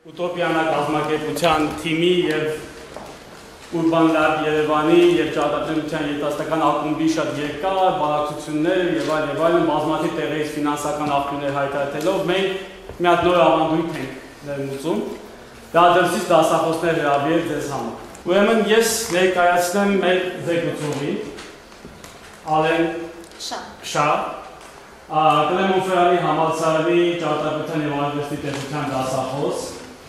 Ուտոպիանա կազմակերպության թիմի եւ Urban Lab Երևանի եւ ճարտարապետության երիտասարդական ակումբի շատ երկար բանակցություններ եւ այլն բազմաթիվ տեղերից ֆինանսական աղբյուրներ հայտարարելով մենք մի հատ նոր ավանդույթ ենք ներմուծում։ Դա դրսից դասախոսներ հրավիրել ձեզ համար։ Ուրեմն ես ներկայացնեմ մեր զեկուցողի Ալեն Շա Կլեմոն Ֆերանի համալսարանի ճարտարապետության եւ արվեստի տեխնիկան դասախոս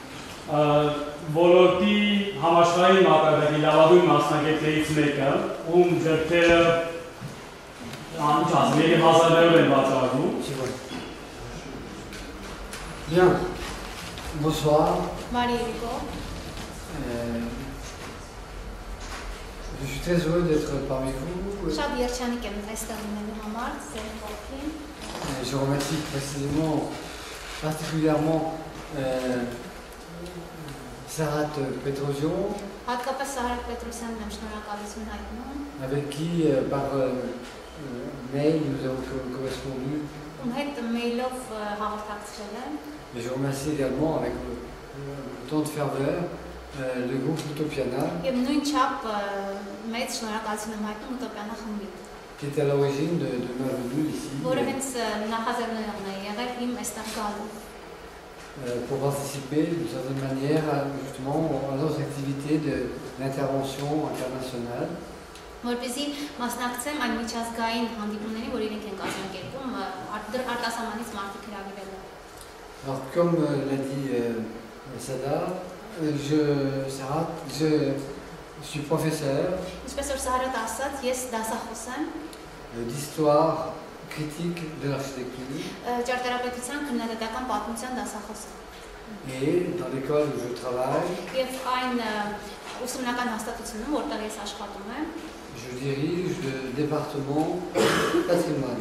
ոլորտի համաշխարհային մակարդակի լավագույն մասնագետներից մեկը, ում ձեռքերը հազարներով են բացառվում։ Bien, bonsoir. Marie-Rico. Je suis très heureux d'être parmi vous. Je remercie particulièrement Sarat Petrosian, avec qui par mail nous avons correspondu. Et je remercie également avec autant de ferveur le groupe Utopiana, qui était à l'origine de ma venue ici. Pour participer d'une certaine manière justement à nos activités d'intervention internationale. Alors comme l'a dit Sada, je suis professeur d'histoire critique de l'architecture. Et dans l'école où je travaille, je dirige le département patrimoine.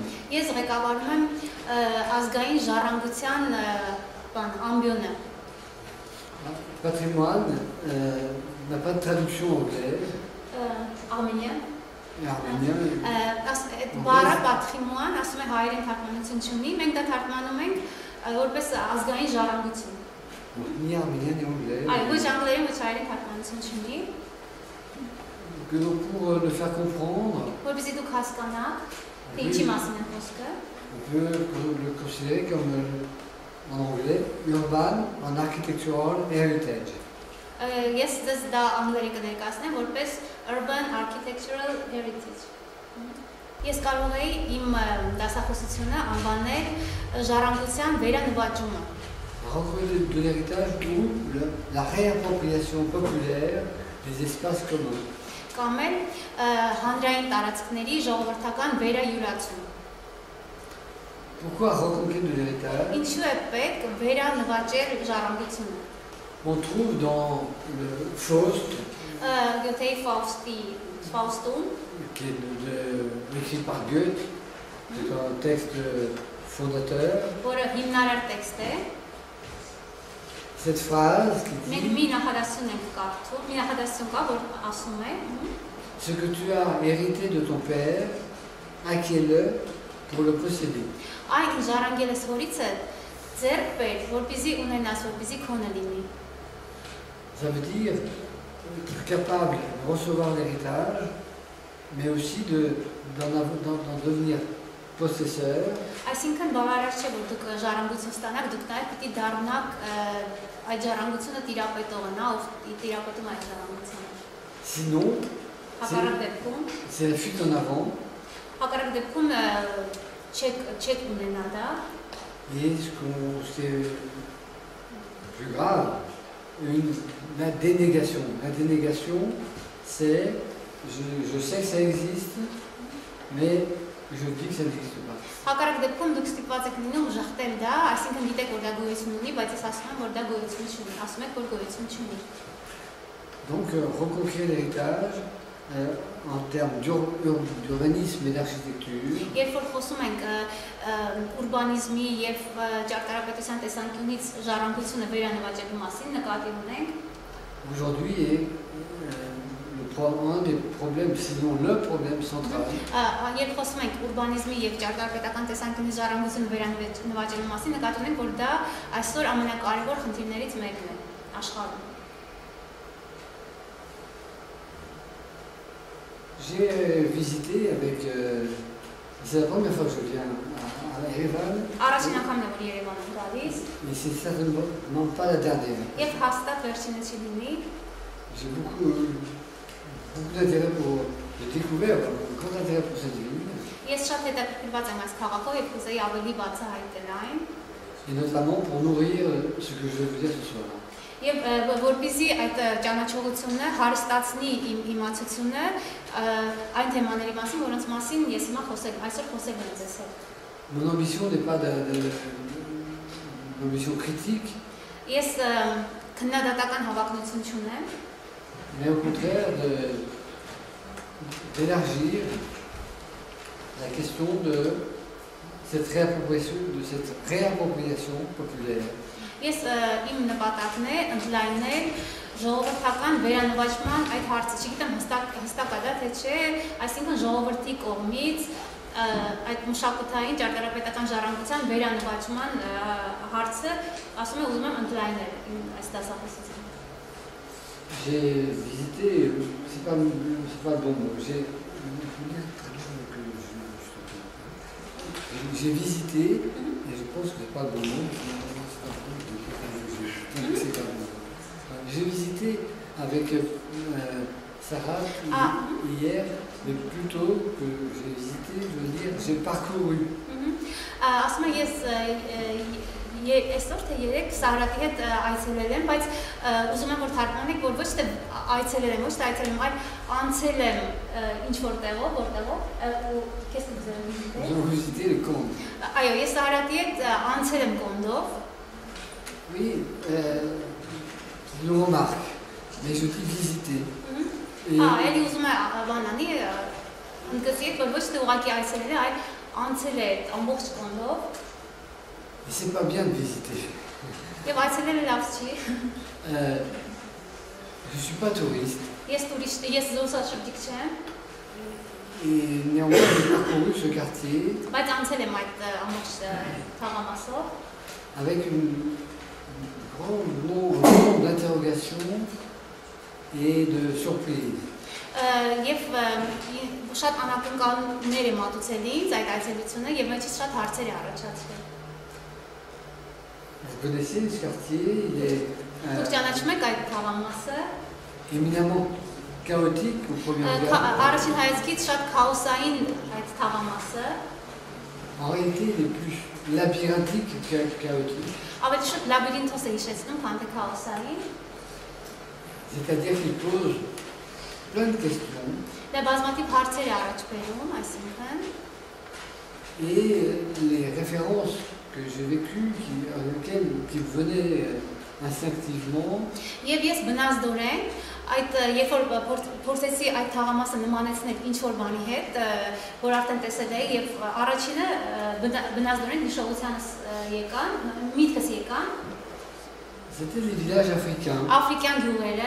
Patrimoine n'a pas de traduction anglaise. Arménien. Բառը patrimoine, ասում է հայերեն թարգմանություն չունի, մենք դա թարգմանում ենք որպես ազգային ժառանգություն։ Ni arménien ni anglais. Այո, ոչ անգլերեն, ոչ հայերեն թարգմանություն չունի։ Pour le faire comprendre, որպեսզի դուք հասկանաք, թե ինչի մասին է խոսքը։ On peut le considérer comme en anglais urban and architectural heritage. Ես ձեզ դա անգլերեն կներկայացնեմ որպես urban architectural heritage։ Ես կարող էի իմ դասախոսությունը անվանել ժառանգության վերանվաճումը։ Rencontre de l'héritage ou la réappropriation populaire des espaces communs. Կամ էլ հանրային տարածքների ժողովրդական վերայուրացում։ Pourquoi reconquête de l'héritage? Ինչու է պետք վերանվաճել ժառանգությունը։ On trouve dans le Faust, qui est écrit par Goethe, c'est un texte fondateur. Cette phrase qui dit ce que tu as hérité de ton père, acquiers-le pour le posséder. Ça veut dire être capable de recevoir l'héritage, mais aussi d'en devenir possesseur. Sinon, c'est la fuite en avant. Et ce qui est plus grave, la dénégation. La dénégation, c'est je sais que ça existe, mais je dis que ça n'existe pas. Donc, reconquérir l'héritage en termes d'urbanisme et d'architecture. Aujourd'hui est un des problèmes, sinon le problème central. Երբ խոսում ենք ուրբանիզմի եւ ճարտարապետական տեսանկյունից ժառանգությունը վերանվաճելու մասին, նկատի ունենք, որ դա այսօր ամենակարևոր խնդիրներից մեկն է։ աշխարհում։ J'ai visité avec. C'est la première fois que je viens à Erevan. Առաջին անգամն է որ Երևան եմ գալիս։ Et c'est certainement pas la dernière. Եվ հաստատ վերջինը չի լինի։ J'ai beaucoup d'intérêt pour. J'ai découvert un grand intérêt pour cette ville. Ես շատ հետաքրքրված եմ այս քաղաքով եւ կուզեի ավելի բացահայտել այն։ Et notamment pour nourrir ce que je vais vous dire ce soir. Եվ որպեսզի այդ ճանաչողությունը հարստացնի իմ իմացությունը այն թեմաների մասին, որոնց մասին ես հիմա այսօր խոսել եմ ձեզ հետ։ Mon ambition n'est pas une ambition critique. Ես քննադատական հավակնություն չունեմ, mais au contraire d'élargir la question de cette réappropriation populaire. Ես իմ նպատակն է ընդլայնել ժողովրդական վերանվաճման այդ հարցը, չգիտեմ հստակ է դա թե չէ, այսինքն ժողովրդի կողմից այդ մշակութային ճարտարապետական ժառանգության վերանվաճման հարցը, ասում եմ, ուզում եմ ընդլայնել այս դասախոսությունը։ J'ai visité, c'est pas le bon mot, j'ai visité, et je pense que c'est pas le bon mot, j'ai visité avec Sarah hier, mais plutôt que j'ai visité, je veux dire, j'ai parcouru. Ասում եմ, ես այսօր թե երեք Սարհատի հետ այցելել եմ, բայց ուզում եմ որ թարգմանեք, որ ոչ թե այցելել եմ, այլ անցել եմ ինչ-որ տեղով, որտեղով, քեզ կուզեմ վիզիտել։ J'ai visité le Conde. Այո, ես Սարհատի հետ անցել եմ Կոնդով։ Oui, je le remarque, mais je dis visiter. Էլի ուզում եմ բանանի, ընդգծի եք, որ ոչ թե ուղղակի այցելել է, այլ անցել է ամբողջ Կոնդով։ Mais c'est pas bien de visiter. Եվ այցելելը լավ չի։ Je suis pas touriste. Ես տուրիստ, ես զբոսաշրջիկ չեմ։ Et néanmoins, j'ai parcouru ce quartier Բայց անցել եմ այդ ամբողջ թաղամասով։ avec un grand nombre d'interrogations et de surprises. Եվ շատ անակնկալներ է մատուցել ինձ այդ այցելությունը եւ մեջից շատ հարցեր է առաջացրել։ Vous connaissez ce quartier, il est Դուք ճանաչում եք այդ թաղամասը։ éminemment chaotique au premier regard. Առաջին հայացքից շատ քաոսային այդ թաղամասը։ En réalité, il est plus labyrinthique que chaotique. Ավելի շատ լաբիրինթոս է հիշեցնում, քան թե քաոսային։ C'est-à-dire qu'il pose plein de questions. Դա բազմաթիվ հարցեր է առաջ բերում, այսինքն։ Et les références que j'ai vécues, qui venaient instinctivement, Եվ ես բնազդորեն այդ երբ որ փորձեցի այդ թաղամասը նմանեցնել ինչ-որ բանի հետ, որ արդեն տեսել էի եւ առաջինը բնազդորեն հիշողությանս եկան, միտքս եկան, c'était des villages africains. Աֆրիկյան գյուղերը,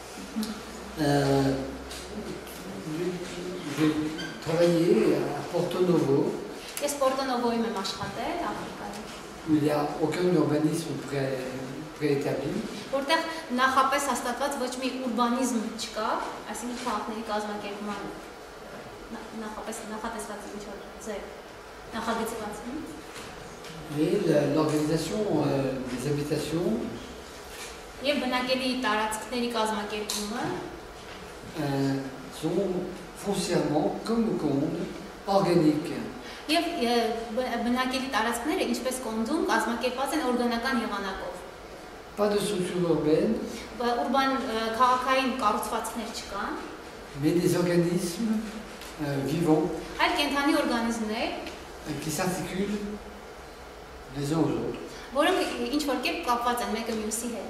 J'ai travaillé à Porto Novo, ես Պորտո Նովոյում եմ աշխատել, Աֆրիկայում, où il n'y a aucun urbanisme préétabli. որտեղ նախապես հաստատված ոչ մի ուրբանիզմ չկա, այսինքն քաղաքների կազմակերպման նախապես նախատեսված ինչ-որ ձև, նախագծված։ Et l'organisation des habitations Եվ բնակելի տարածքների կազմակերպումը sont foncièrement, comme le Conde, organiques. Եվ բնակելի տարածքները, ինչպես Կոնդում, կազմակերպված են օրգանական եղանակով։ Pas de structure urbaine, Ուրբան քաղաքային կառուցվածքներ չկան, mais des organismes vivants այլ կենդանի օրգանիզմներ, qui s'articulent les uns aux autres. որոնք ինչ-որ կերպ կապված են մեկը մյուսի հետ։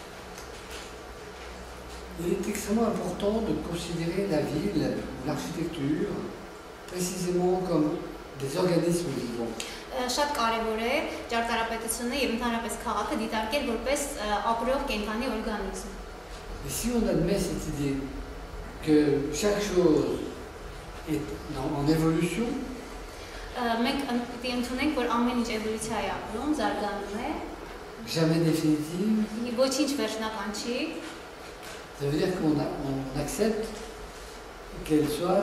Il est extrêmement important de considérer la ville, l'architecture, précisément comme des organismes vivants. Շատ կարևոր է ճարտարապետությունը եւ ընդհանրապես քաղաքը դիտարկել որպես ապրող կենդանի օրգանիզմ։ Et si on admet cette idée que chaque chose est en évolution, Մենք պետք է ընդունենք, որ ամեն ինչ էվոլյուցիա է ապրում, զարգանում է, jamais définitive. Ոչինչ վերջնական չի։ Ça veut dire on accepte qu'elle soit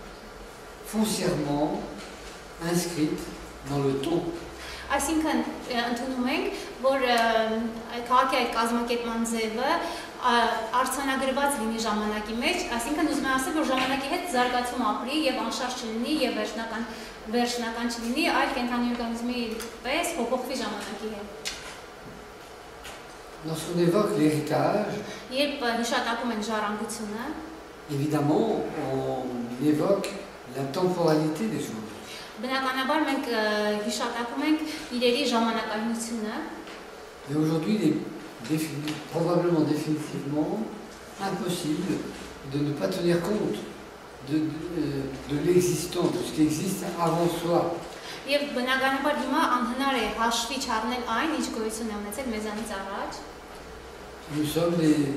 foncièrement inscrite dans le temps. Այսինքն ընդունում ենք, որ քաղաքի այդ կազմակերպման ձևը արձանագրված լինի ժամանակի մեջ, այսինքն ուզում եմ ասել, որ ժամանակի հետ զարգացում ապրի եւ անշարժ չլինի եւ վերջնական չլինի, այլ կենթանի օրգանիզմի պես փոփոխվի ժամանակի հետ։ Lorsqu'on évoque l'héritage, Երբ հիշատակում են ժառանգությունը, évidemment, on évoque la temporalité des choses. բնականաբար մենք հիշատակում ենք իրերի ժամանակայնությունը, Et aujourd'hui, il est probablement définitivement impossible de ne pas tenir compte de l'existence, de ce qui existe avant soi. եւ բնականաբար հիմա անհնար է հաշվի չառնել այն, ինչ գոյություն է ունեցել մեզանից առաջ։ Nous sommes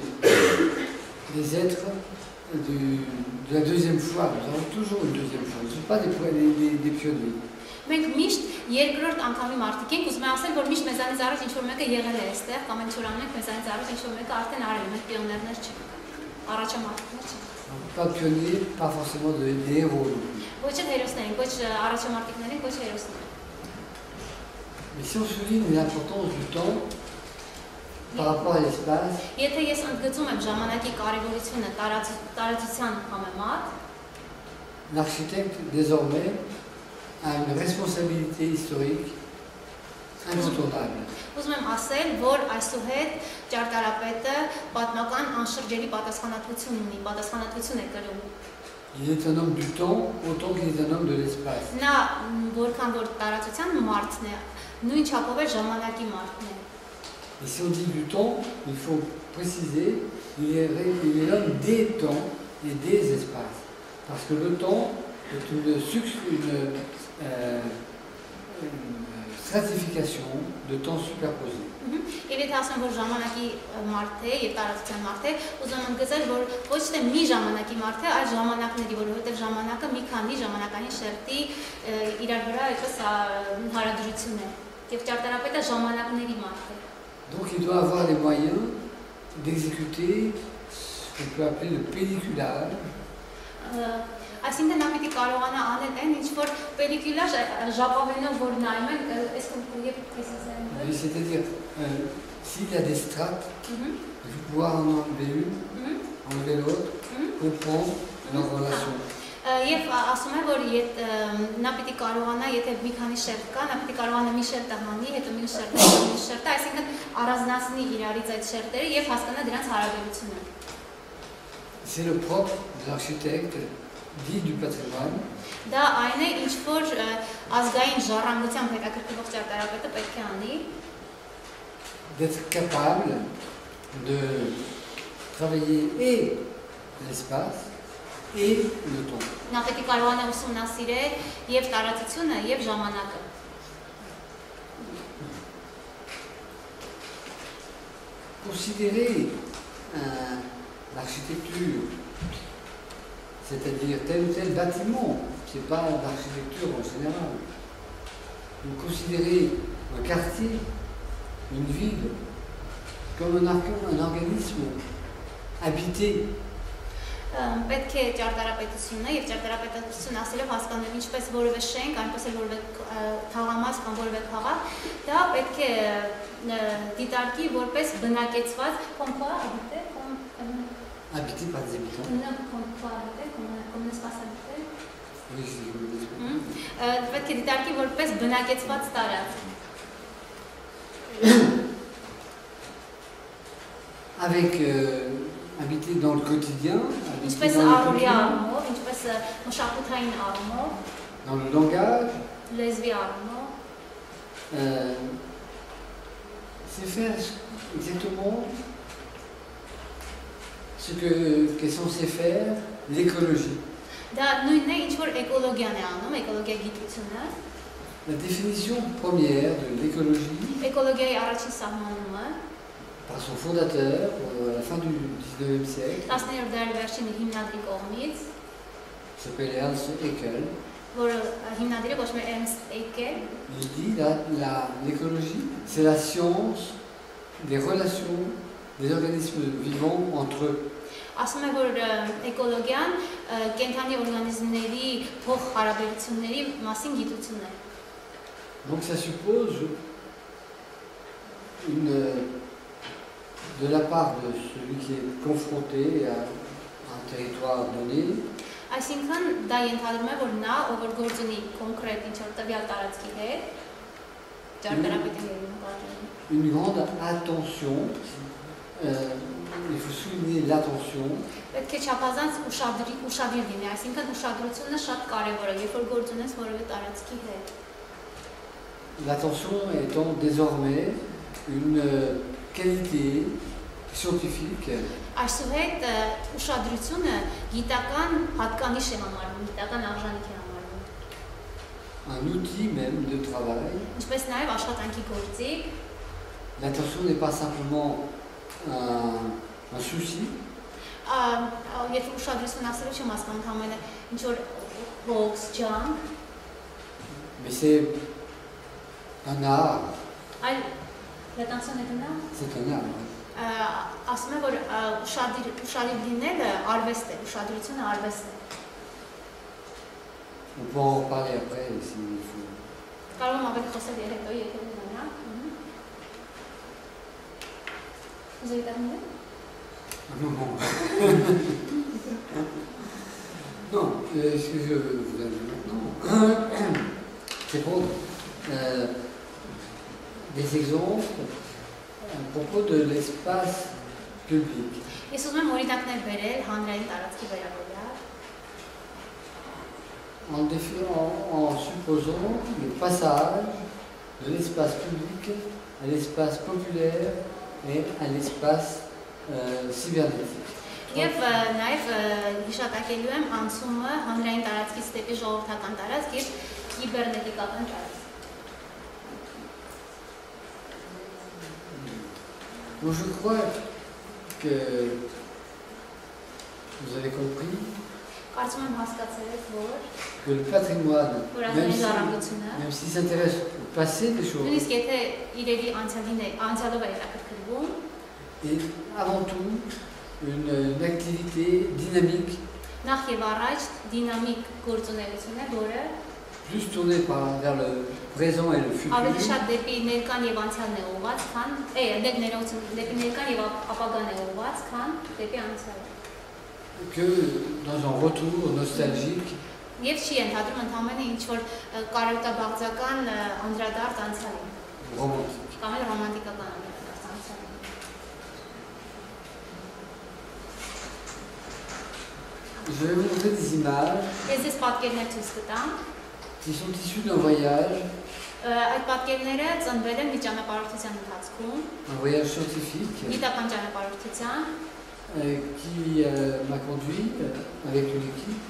des êtres de la deuxième fois. Nous avons toujours une deuxième fois. Nous ne sommes pas des pionniers. Մենք միշտ երկրորդ անգամի մարդիկ ենք, ուզում եմ ասել, որ միշտ մեզանից առաջ ինչ-որ մեկը եղել է այստեղ, կամ ինչ որ անենք մեզանից առաջ ինչ-որ մեկը արդեն արել է, մենք պիոներներ չենք, առաջամարտիկներ չենք։ Pas de pionniers, pas forcément des héros. Ոչ էլ հերոսներ ենք, ոչ առաջամարտիկներ ենք, ոչ հերոսներ։ Mais si on souligne l'importance du temps par rapport à l'espace, Եթե ես ընդգծում եմ ժամանակի կարևորությունը տարածության համեմատ, l'architecte désormais a une responsabilité historique incontournable. ուզում եմ ասել, որ այսուհետ ճարտարապետը պատմական անշրջելի պատասխանատվություն ունի, պատասխանատվություն է կրում։ Il est un homme du temps autant qu'il est un homme de l'espace. Նա որքան որ տարածության մարդն է, նույն չափով է ժամանակի մարդն է։ Et si on dit du temps, il faut préciser, il est l'homme des temps et des espaces. Parce que le temps est une stratification de temps superposés. Եվ եթե ասեմ, որ ժամանակի մարդ է եւ տարածության մարդ է, ուզում եմ ընդգծել, որ ոչ թե մի ժամանակի մարդ է, այլ ժամանակների, որովհետեւ ժամանակը մի քանի ժամանակային շերտի իրար վրա այդպես հարաբերություն է։ Եվ ճարտարապետը ժամանակների մարդ է։ Donc il doit avoir les moyens d'exécuter ce qu'on peut appeler le pelliculage. Այսինքն նա պիտի կարողանա անել այն, ինչ որ պելիկուլաժ ժապավենով որ նայում են, C'est-à-dire, s'il y a des strates, il faut pouvoir en enlever une, enlever l'autre, comprendre leur relation. Եվ ասում եմ, որ նա պիտի կարողանա, եթե մի քանի շերտ կա, նա պիտի կարողանա մի շերտը հանի, հետո մի շերտը, այսինքն առանձնացնի իրարից այդ շերտերը եւ հասկանա դրանց հարաբերությունը։ C'est le propre de l'architecte dit du patrimoine. Դա այն է, ինչ որ ազգային ժառանգությամբ հետաքրքրվող ճարտարապետը պետք է անի, d'être capable de travailler et l'espace et le temps. նա պետք է կարողանա ուսումնասիրել եւ տարածությունը եւ ժամանակը։ Considérer l'architecture, c'est-à-dire tel ou tel bâtiment, ce n'est pas l'architecture en général. Vous considérez un quartier, une ville, comme un organisme habité. Պետք է ճարտարապետությունը եւ ճարտարապետությունը ասելով հասկանում ինչպես որևէ շենք, այնպես էլ որևէ թաղամաս կամ որևէ քաղաք, դա պետք է դիտարկի որպես բնակեցված Habité par des habitants. Պետք է դիտարկի որպես բնակեցված տարածք։ Avec habiter dans le quotidien, Ինչպես առօրյա առումով, ինչպես մշակութային առումով, dans le langage, լեզվի առումով, c'est faire exactement ce qu'est censé faire l'écologie. Դա նույնն է, ինչ որ էկոլոգիան է անում, էկոլոգիա գիտությունը, La définition première de l'écologie, էկոլոգիայի առաջին սահմանումը, par son fondateur à la fin du 19e siècle, 10-րդ դարի վերջին հիմնադրի կողմից, s'appelle Ernst Haeckel. որը հիմնադիրը կոչվում է Ernst Haeckel, Il dit l'écologie, c'est la science des relations des organismes vivants entre eux. Ասում է, որ էկոլոգիան կենդանի օրգանիզմների փոխհարաբերությունների մասին գիտություն է։ Donc ça suppose de la part de celui qui est confronté à un territoire donné, Այսինքն դա ենթադրում է, որ նա, ով որ գործ ունի կոնկրետ ինչ-որ տվյալ տարածքի հետ, ճարտարապետների նկատմամբ, une grande attention, il faut souligner l'attention, պետք է չափազանց ուշադիր լինի, այսինքն ուշադրությունը շատ կարևոր է, երբ որ գործ ունես որևէ տարածքի հետ։ l'attention étant désormais une qualité scientifique. Այսուհետ ուշադրությունը գիտական հատկանիշ է համարվում, գիտական արժանիք է համարվում։ Un outil même de travail. Ինչպես նաև աշխատանքի գործիք։ L'attention n'est pas simplement un souci. Երբ ուշադրություն ասելու չեմ ասում ընդհանրապես ինչ որ box jump, mais c'est un art. L'attention est un art. C'est un art. Ասում է, որ ուշադիր լինելը արվեստ է, ուշադրությունը արվեստ է։ On peut en reparler après s'il faut. Կարող եմ ավելի խոսել հետո, եթե ունենանք։ Vous avez terminé? Non, ce que je voudrais dire maintenant, c'est prendre des exemples à propos de l'espace public. Ես ուզում եմ օրինակներ բերել հանրային տարածքի վերաբերյալ։ En supposant le passage de l'espace public à l'espace populaire et à l'espace cybernétique. Եվ նաև հիշատակելու եմ անցումը հանրային տարածքից դեպի ժողովրդական տարածք եւ կիբերնետիկական տարածք։ Je crois que vous avez compris que le patrimoine, même s'il s'intéresse au passé des choses, est avant tout une activité dynamique, plus tournée vers le présent et le futur, que dans un retour nostalgique romantique. Je vais vous montrer des images qui sont issues d'un voyage, un voyage scientifique qui m'a conduit avec une équipe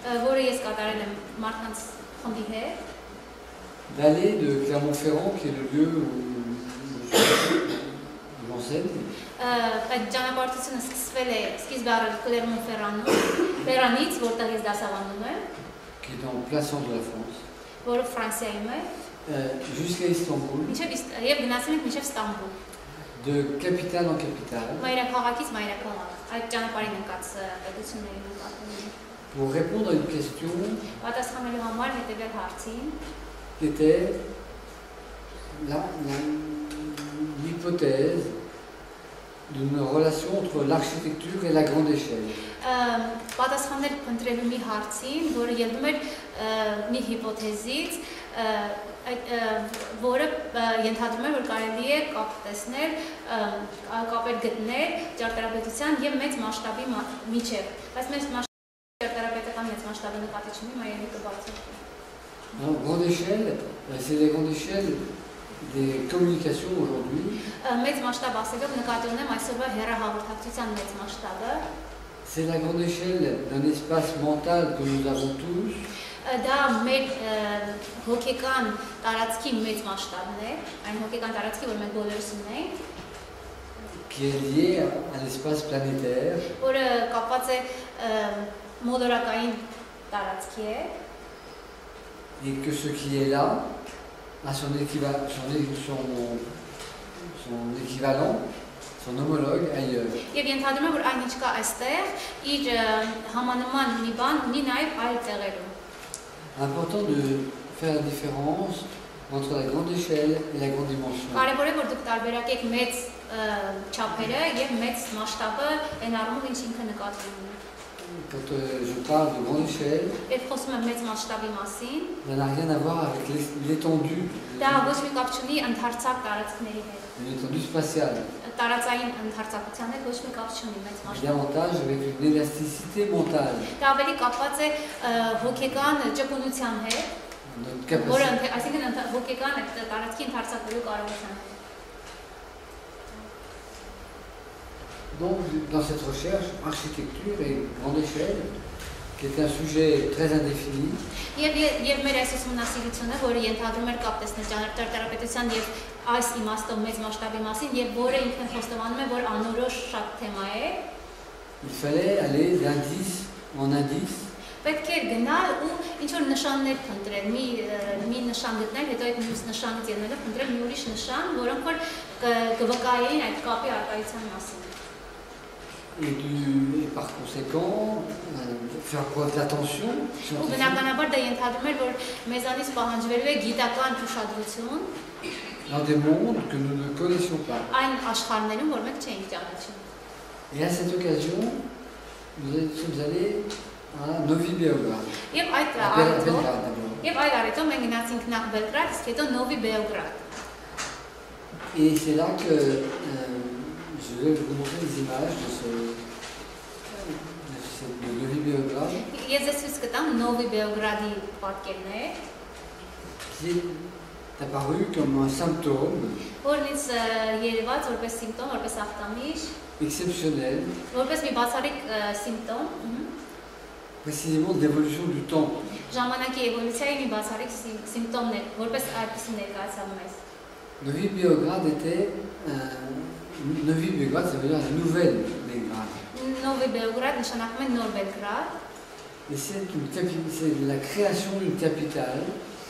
d'aller de Clermont-Ferrand, qui est le lieu où j'enseigne, qui est en plein centre de la France, jusqu'à Istanbul, de capitale en capitale, pour répondre à une question qui était l'hypothèse d'une relation entre l'architecture et la grande échelle. Պատասխաններ փնտրելու մի հարցին, որը ելնում էր մի հիպոթեզից, որը ենթադրում էր, որ կարելի է կապ տեսնել, կապեր գտնել ճարտարապետության եւ մեծ մասշտաբի միջեւ։ Բայց մեծ ճարտարապետական մեծ մասշտաբի նկատի չունի, մայրի կբացի։ Grande échelle, c'est les grandes échelles des communications aujourd'hui. Մեծ մասշտաբ ասելով նկատի ունեմ այսօրվա հեռահաղորդակցության մեծ մասշտաբը։ C'est la grande échelle d'un espace mental que nous avons tous. Դա մեր հոգեկան տարածքի մեծ մասշտաբն է, այն հոգեկան տարածքի, որ մենք բոլորս ունենք, qui est lié à l'espace planétaire. Որը կապված է մոլորակային տարածքի է, et que ce qui est là a son son équivalent, son homologue ailleurs. Եվ ենթադրում եմ, որ այն ինչ կա այստեղ, իր համանման մի բան ունի նաև այլ տեղերում։ Important de faire la différence entre la grande échelle et la grande dimension. Կարևոր է, որ դուք տարբերակեք մեծ չափերը եւ մեծ մասշտաբը այն առումով, ինչ ինքը նկատի ունի։ Quand je parle de grande échelle, Երբ խոսում եմ մեծ մասշտաբի մասին, ça n'a rien à voir avec l'étendue, դա ոչ մի կապ չունի ընդհանրացակ տարածքների հետ։ l'étendue spatiale, Տարածային ընդհանրացակության հետ ոչ մի կապ չունի մեծ mais մասշտաբը։ davantage avec une élasticité mentale, Դա ավելի կապված է հոգեկան ճկունության հետ, notre որը capacité. այսինքն հոգեկան տարածքի ընդհանրացակելու կարողության հետ։ Donc, dans cette recherche, architecture et grande échelle, qui est un sujet très indéfini, Եվ մեր այս ուսումնասիրությունը, որը ենթադրում էր կապ տեսնել ճարտարապետության եւ այս իմաստով մեծ մասշտաբի մասին եւ որը ինքն խոստովանում է, որ անորոշ շատ թեմա է, il fallait aller d'indice en indice պետք է գնալ ու ինչ որ նշաններ փնտրել, մի նշան գտնել, հետո այդ մյուս նշանից ելնելով փնտրել մի ուրիշ նշան, որոնք որ կվկայեին այդ կապի արկայության մասին։ et par conséquent faire preuve d'attention Ու scientifique բնականաբար դա ենթադրում էր, որ մեզանից պահանջվելու է գիտական ուշադրություն dans des mondes que nous ne connaissions pas. այն աշխարհներում, որ մենք չենք ճանաչում։ Et à cette occasion, nous sommes allés à Novi Beograd, Եվ այդ à Belgrade d'abord. Եվ այդ առիթով մենք գնացինք նախ Բելգրադ, իսկ հետո Նովի Բելգրադ։ Et c'est là que je vais vous montrer des images de Novi Beograd, Ես ձեզ ցույց կտամ Նովի Բելգրադի պատկերներ, qui est apparu comme un symptôme որն ինձ երևաց որպես սիմպտոմ, որպես ախտամիշ, exceptionnel, որպես մի բացառիկ սիմպտոմ, précisément de l'évolution du temps. ժամանակի էվոլյուցիայի մի բացառիկ սիմպտոմն է, որպես այդպեսին ներկայացավ մեզ։ Novi Beograd était Novi Beograd, ça veut dire la nouvelle Belgrade. Նովի Բելգրադ նշանակում է նոր Բելգրադ, Et c'est la création d'une capitale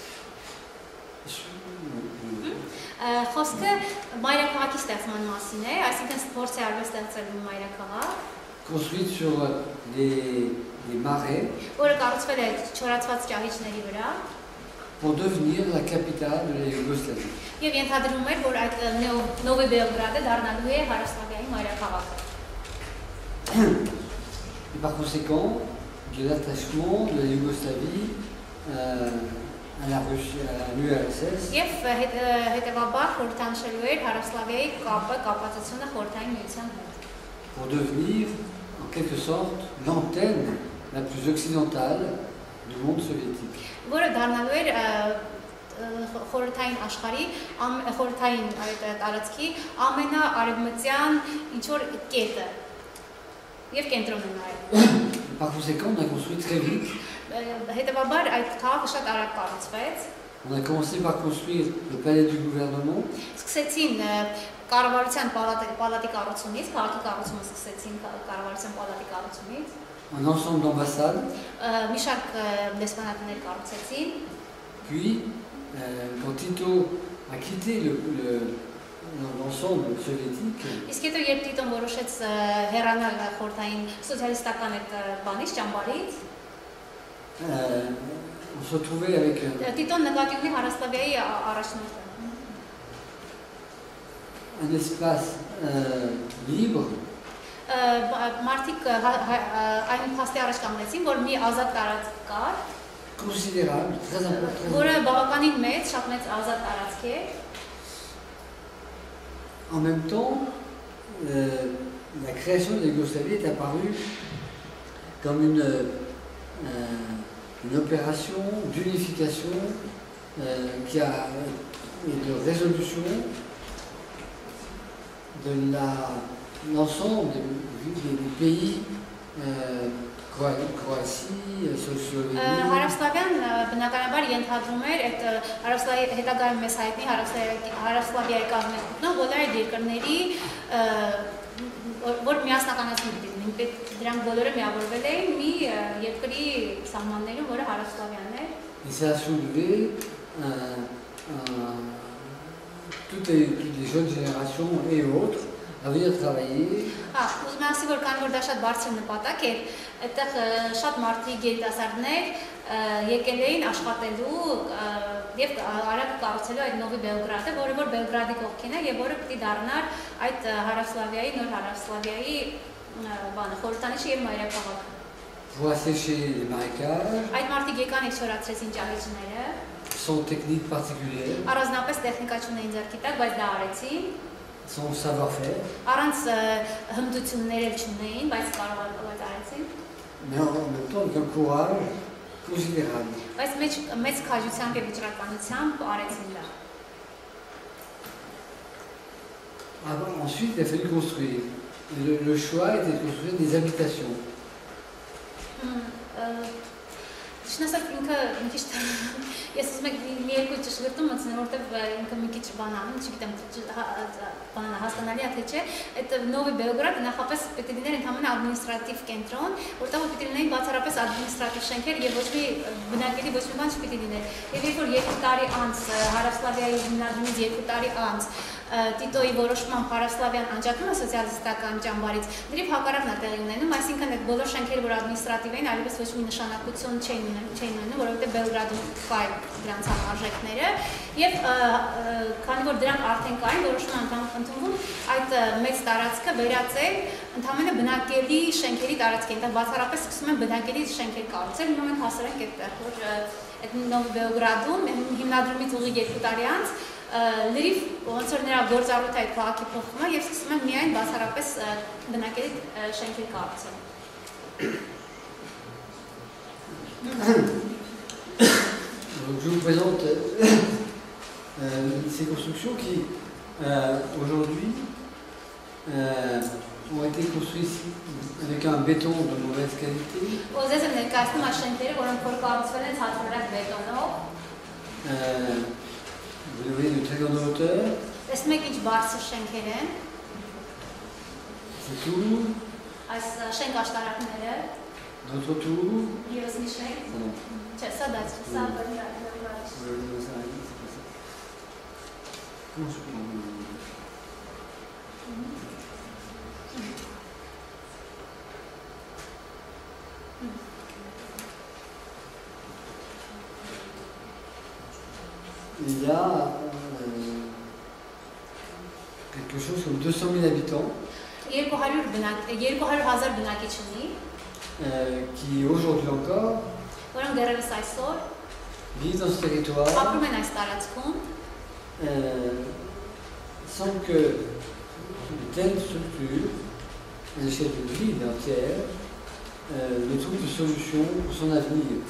խոսքը մայրաքաղաքի ստեղծման մասին է, այսինքն փորձ է արվել ստեղծել մի մայրաքաղաք, construite sur des marais որը կառուցվել է չորացված ճահիճների վրա, pour devenir la capitale de la Yougoslavie. եւ ենթադրվում էր, որ այդ Նովի Բելգրադը դառնալու է Հարավսլավիայի մայրաքաղաքը։ Et par conséquent, de l'attachement de la Yougoslavie à la Russie, à l'URSS, Եվ հետևաբար խորհրդանշելու էր Հարավսլավիայի կապվածությունը խորհրդային միության հետ, pour devenir en quelque sorte l'antenne la plus occidentale du monde soviétique. որը դառնալու էր խորհրդային աշխարհի, խորհրդային տարածքի ամենաարևմտյան ինչ որ կետը եւ կենտրոնը նաեւ։ Par conséquent, on a construit très vite. Հետևաբար այդ քաղաքը շատ արագ կառուցվեց։ On a commencé par construire le palais du gouvernement, Սկսեցին կառավարության պալատի կառուցումից, քաղաքի կառուցումը սկսեցին կառավարության պալատի կառուցումից, un ensemble d'ambassades. մի շարք դեսպանատներ կառուցեցին, Puis, quand Tito a quitté l'ensemble soviétique, իսկ հետո երբ Տիտոն որոշեց հեռանալ խորհրդային սոցիալիստական այդ բանից, ճամբարից, on se retrouvait avec Տիտոն նկատի ունի Հարավսլավիայի առաջնորդը։ un espace libre, Մարդիկ այն փաստի առաջ կանգնեցին, որ մի ազատ տարածք կար, considérable, très important. որը բավականին մեծ, շատ մեծ ազատ տարածք է։ En même temps, la création de la Yougoslavie est apparue comme une opération d'unification et de résolution de l'ensemble des pays, Croatie, Slovénie. Հարավսլավիան բնականաբար ենթադրում էր այդ հետագայում մեզ հայտնի Հարավսլավիայի կազմակերպությունը բոլոր այդ երկրների որ միասնականացում դիտին, դրանք բոլորը միավորվել էին մի երկրի սահմաններում, որը Հարավսլավիան էր։ Et ça a soulevé toute toutes les jeunes générations et autres à venir travailler. Ուզում եմ ասի, որ քանի որ դա շատ բարձր նպատակ էր, այդտեղ շատ մարդիկ երիտասարդներ եկել էին աշխատելու եւ արագ կառուցելու այդ նովի Բելգրադը, որը որ Բելգրադի կողքին է եւ որը պիտի դառնար այդ Հարավսլավիայի, նոր Հարավսլավիայի խորհրդանիշը եւ մայրաքաղաքը։ Pour assécher les marécages. Այդ մարդիկ եկան եւ չորացրեցին ճահիճները։ Son technique particulière. Առանձնապես տեխնիկա չունեին ձեռքի տակ, բայց դա արեցին։ Son savoir-faire. Առանց հմտություններ էլ չունեին, բայց կարողացան արեցին։ Mais en même temps avec un courage considérable. Բայց մեծ քաջությամբ եւ վճռականությամբ արեցին դա։ Ensuite, il a fallu construire. Le choix était de construire des habitations. Չնասած ինքը մի քիչ ես ուզում եմ մի երկու ճշգրտում մտցնել, որովհետև ինքը մի քիչ բան անում, չգիտեմ, բանը հասկանալի է թե չէ, այդ Նովի Բելգրադը նախապես պետք է լիներ ընդհանրապես ադմինիստրատիվ կենտրոն, որտեղ պետք է լինեին բացառապես ադմինիստրատիվ շենքեր եւ ոչ մի բնակելի ոչ մի բան չպետք է լիներ։ Եվ երբ որ 2 տարի անց Հարավսլավիայի հիմնադրումից 2 տարի անց Տիտոյի որոշմամբ Հարավսլավիան անջատվում է սոցիալիստական ճամբարից, դրիվ հակառակն է տեղի ունենում, այսինքն այդ բոլոր շենքերը, որ ադմինիստրատիվ էին, այլևս ոչ մի նշանակություն չէին ունենում, որովհետև Բելգրադում կային դրանց արժեքները, եւ քանի որ դրանք արդեն կային, որոշում ընդունվում այդ մեծ տարածքը վերածել ընդհանրապես բնակելի շենքերի տարածք են, դա բացառապես սկսում են բնակելի շենքեր կառուցել, հիմա մենք հասել ենք այդտեղ, որ այդ Նովի Բելգրադում հիմնադրումից ուղիղ 2 տարի անց լրիվ ոնց որ նրա գործառույթը այդ քաղաքի փոխվում է եւ սկսում են միայն բացառապես բնակելի շենքեր կառուցել։ Je vous présente ces constructions qui aujourd'hui ont été construites avec un béton de mauvaise qualité. Ոզես եմ ներկայացնում այս շենքերը, որոնք որ կառուցվել են հատուռակ բետոնով։ Vous le voyez de très grande hauteur. Տեսնում եք ինչ բարձր շենքեր են։ C'est tout. Այս շենք աշտարակները։ D'autres tours. Եվս մի շենք։ Չէ, սա դա չէ, սա բերնա։ Il y a quelque chose comme 200 000 habitants qui aujourd'hui encore vivent dans ce territoire sans que une telle structure, à l'échelle d'une ville entière, ne trouve de solution pour son avenir.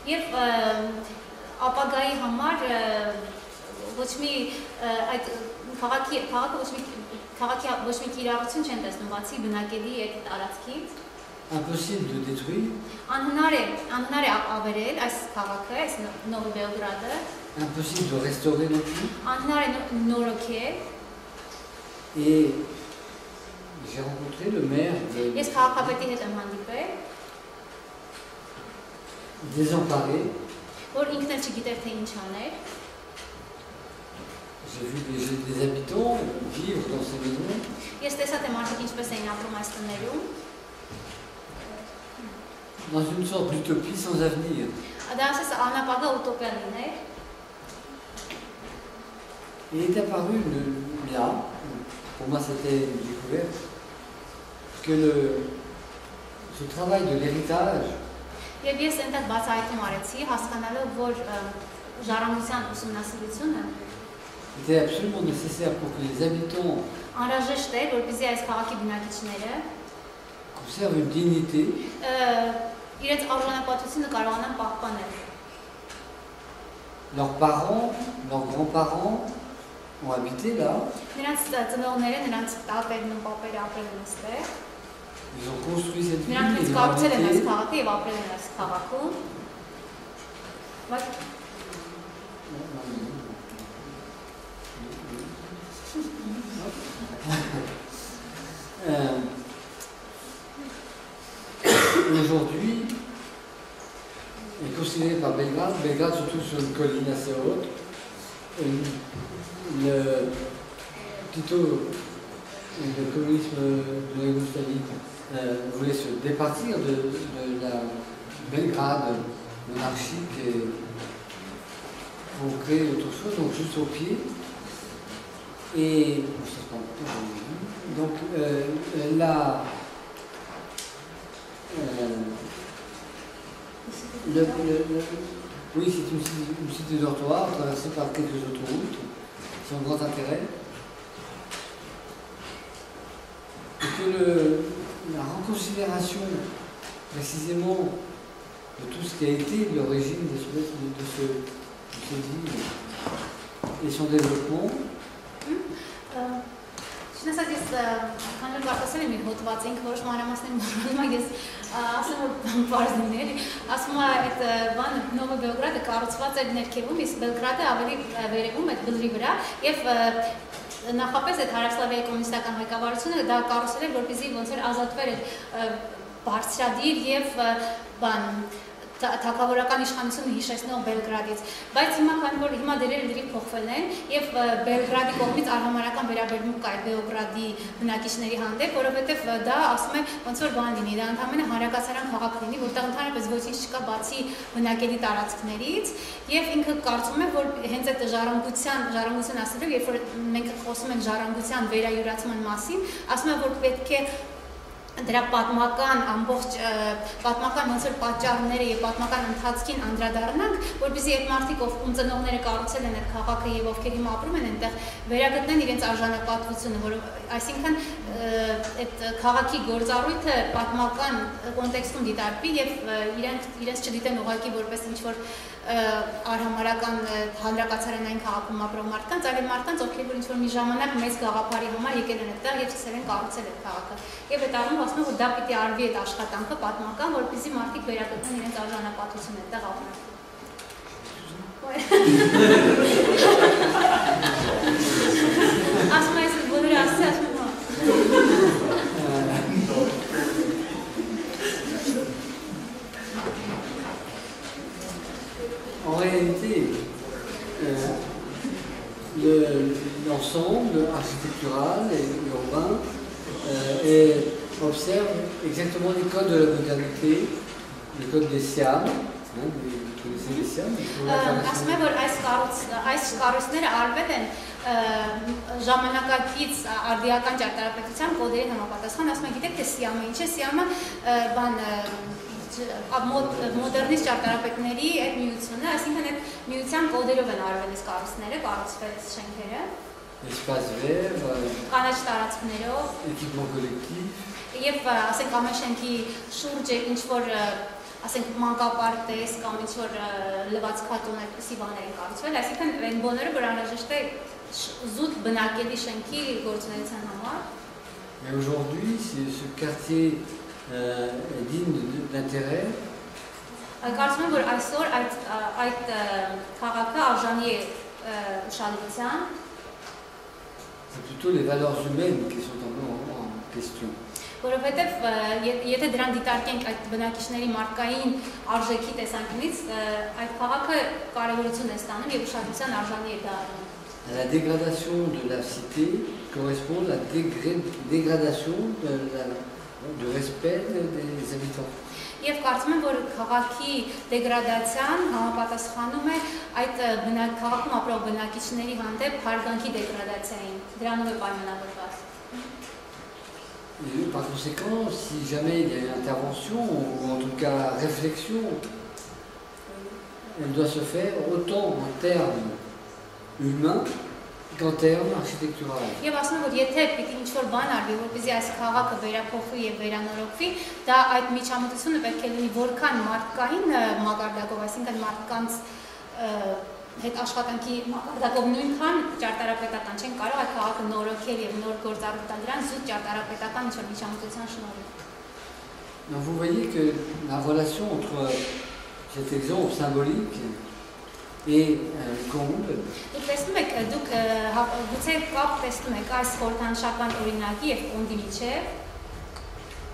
Ապագայի համար ոչ մի այդ քաղաքի ոչ մի կիրառություն չեն տեսնում բացի բնակելի այդ տարածքից։ Impossible de détruire. Անհնար է ավերել այս քաղաքը, այս Նովի Բելգրադը։ Impossible de restaurer non plus. Անհնար է նորոգել։ Et j'ai rencontré le maire Ես քաղաքապետի հետ եմ հանդիպել։ Désemparé. Որ ինքն էլ չգիտեր թե ինչ աներ։ J'ai vu des habitants vivre dans ces maisons. Ես տեսա թե մարդիկ ինչպես էին ապրում այս տներում։ Dans une sorte d'utopie sans avenir. Դա ասես անապագա ուտոպիա լիներ։ Il est apparu là, pour moi c'était une découverte, que ce travail de l'héritage Եվ ես այնտեղ բացահայտում արեցի, հասկանալով, որ ժառանգության ուսումնասիրությունը était absolument nécessaire pour que les habitants անհրաժեշտ էր, որպեսզի այս քաղաքի բնակիչները conservent une dignité. Իրենց արժանապատվությունը կարողանան պահպանել։ Leurs parents, leurs grands-parents ont habité là. Նրանց ծնողները, նրանց տատերն ու պապերը ապրել են այստեղ։ Ils ont construit cette ville. Նրանք Ils կառուցել են այս ont քաղաքը եւ ապրել են այս քաղաքում։ Aujourd'hui, est considéré par Belgrade, Belgrade se trouve sur une colline assez haute, Tito, le communisme de la Yougoslavie, voulait se départir de la Belgrade monarchique et pour créer autre chose, donc juste au pied. Et donc oui, c'est une cité de dortoir traversée par quelques autoroutes, c'est un grand intérêt. Et que la reconsidération précisément de tout ce qui a été l'origine de cette ville et son développement. Չնայած ես քանի որ ասել եմ հոդված ինքը որոշ մանրամասներ մոռանում եմ, ես ասում եմ բարձիներ, ասում եմ այդ բանը Նովը Բելգրադը կառուցված էր ներքևում, իսկ Բելգրադը ավելի վերևում այդ բլրի վրա եւ նախապես այդ Հարավսլավիայի կոմունիստական ղեկավարությունը դա կառուցել էր որպեսզի ոնց որ ազատվեր այդ բարձրադիր եւ բան թագավորական իշխանությունը հիշեցնող Բելգրադից, բայց հիմա քանի որ հիմա դերերը լրիվ փոխվել են եւ Բելգրադի կողմից արհամարական վերաբերմունք կա Բեոգրադի բնակիչների հանդեպ, որովհետեւ դա ասում է ոնց որ բան լինի, դա ընդհանրապես հանրակացարան քաղաք լինի, որտեղ ընդհանրապես ոչինչ չկա բացի բնակելի տարածքներից եւ ինքը կարծում է, որ հենց այդ ժառանգության ասելով, երբ որ մենք խոսում ենք ժառանգության վերայուրացման մասին, ասում է, որ պետք է դրա պատմական ամբողջ պատմական ոնց որ պատճառները եւ պատմական ընթացքին անդրադառնանք, որպեսզի այդ մարդիկ, ում ծնողները կառուցել են այդ քաղաքը եւ ովքեր հիմա ապրում են այնտեղ, վերագտնեն իրենց արժանապատվությունը, որ այսինքն այդ քաղաքի գործառույթը պատմական կոնտեքստում դիտարկվի եւ իրենց չդիտեն ուղղակի որպես ինչ որ արհամարական հանրակացարանային քաղաքում ապրող մարդկանց, այլ մարդկանց, ովքեր որ ինչ որ մի ժամանակ մեծ գաղափարի համար եկել են այդտեղ եւ սկսել են կառուցել այդ քաղաքը։ Եվ այդ առումով ասում եմ, որ դա պիտի արվի այդ աշխատանքը պատմական, որպեսզի մարդիկ վերագտնեն իրենց արժանապատվությունը այդտեղ ապրեն։ Ասում եմ, բոլորը ասում En réalité, l'ensemble architectural et urbain observe exactement les codes de la modernité, les codes des Siam. Vous connaissez les Siam? Ասում եմ, որ այս կառույցները արվել են ժամանակակից արդիական ճարտարապետության կոդերի համապատասխան, ասում եմ, գիտեք թե Սիամը ինչ է, Սիամը բան մոդեռնիստ ճարտարապետների այդ միությունը, այսինքն այդ միության կոդերով են արվել այս կառույցները, կառուցվել շենքերը։ Espace vert, կանաչ տարածքներով, équipement collectif, եւ ասենք ամեն շենքի շուրջը ինչ որ ասենք մանկապարտեզ կամ ինչ որ լվացքատուն այդպիսի բաներ են կառուցվել, այսինքն այն բաները որ անհրաժեշտ է զուտ բնակելի շենքի գործունեության համար։ Mais aujourd'hui, ce quartier est digne d'intérêt. Կարծում եմ, որ այսօր այդ քաղաքը արժանի է ուշադրության։ C'est plutôt les valeurs humaines qui sont en question. Որովհետև եթե դրան դիտարկենք այդ բնակիչների մարդկային արժեքի տեսանկյունից, այդ քաղաքը կարևորություն է ստանում եւ ուշադրության արժանի է դառնում։ La dégradation de la cité correspond à la dégradation du respect des habitants. Եվ կարծում եմ, որ քաղաքի դեգրադացիան համապատասխանում է այդ քաղաքում ապրող բնակիչների հանդեպ հարգանքի դեգրադացիային, դրանով է պայմանավորված։ Par conséquent, si jamais il y a une intervention, ou en tout cas réflexion, elle doit se faire autant en termes humains qu'en termes architecturaux. Եվ ասում եմ, որ եթե պիտի ինչ-որ բան արվի, որպեսզի այս քաղաքը վերափոխվի եւ վերանորոգվի, դա այդ միջամտությունը պետք է լինի որքան մարդկային մակարդակով, այսինքն մարդկանց հետ աշխատանքի մակարդակով նույնքան ճարտարապետական չեն կարող այդ քաղաքը նորոգել եւ նոր գործառույթ տալ դրան զուտ ճարտարապետական ինչ-որ միջամտության շնորհիվ։ Donc vous voyez que la relation entre cet exemple symbolique et Combe. Դուք տեսնում եք, դուք գուցե կապ տեսնում եք այս խորհրդանշական օրինակի եւ Կոնդի միջեւ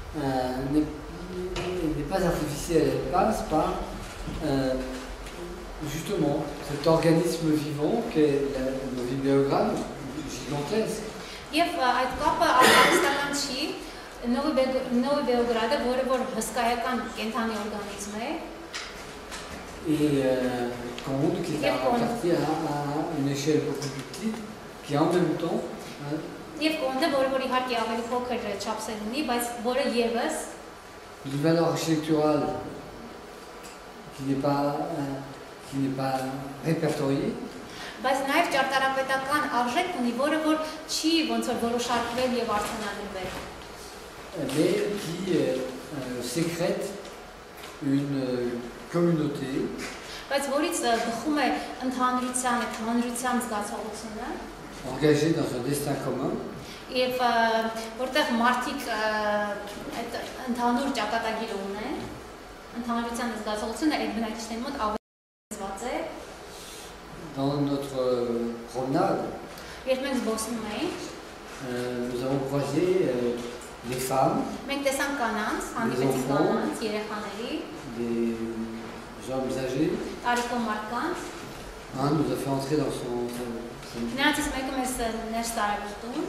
n'est pas artificielle, elle passe par justement cet organisme vivant qu'est le Novi-Beograd, gigantesque. Եվ այդ կապը արհեստական չի, Նովի Բեոգրադը, որը որ հսկայական կենթանի օրգանիզմ է, et Conde qui est un quartier à une échelle beaucoup plus petite, qui en même temps եւ Կոնդը, որը որ իհարկե ավելի փոքր չափսեր ունի, բայց որը եւս une valeur architecturale qui n'est pas répertoriée. Բայց նաև ճարտարապետական արժեք ունի, որը որ չի ոնց որ որոշարկվել եւ արձանագրվել, mais qui sécrète une communauté բայց որից բխում է ընդհանրության զգացողությունը engagée dans un destin commun. եւ որտեղ մարդիկ այդ ընդհանուր ճակատագիր ունեն, ընդհանրության զգացողությունը այդ բնակիչների մոտ ավելի զգացված է։ Dans notre promenade, Երբ մենք զբոսնում էինք, nous avons croisé des femmes, մենք տեսանք կանանց, հանդիպեցինք կանանց, երեխաների, des hommes âgés. տարիքով մարդկանց, Un nous a fait entrer dans son նրանցից մեկը մեզ ներս տարավ տուն,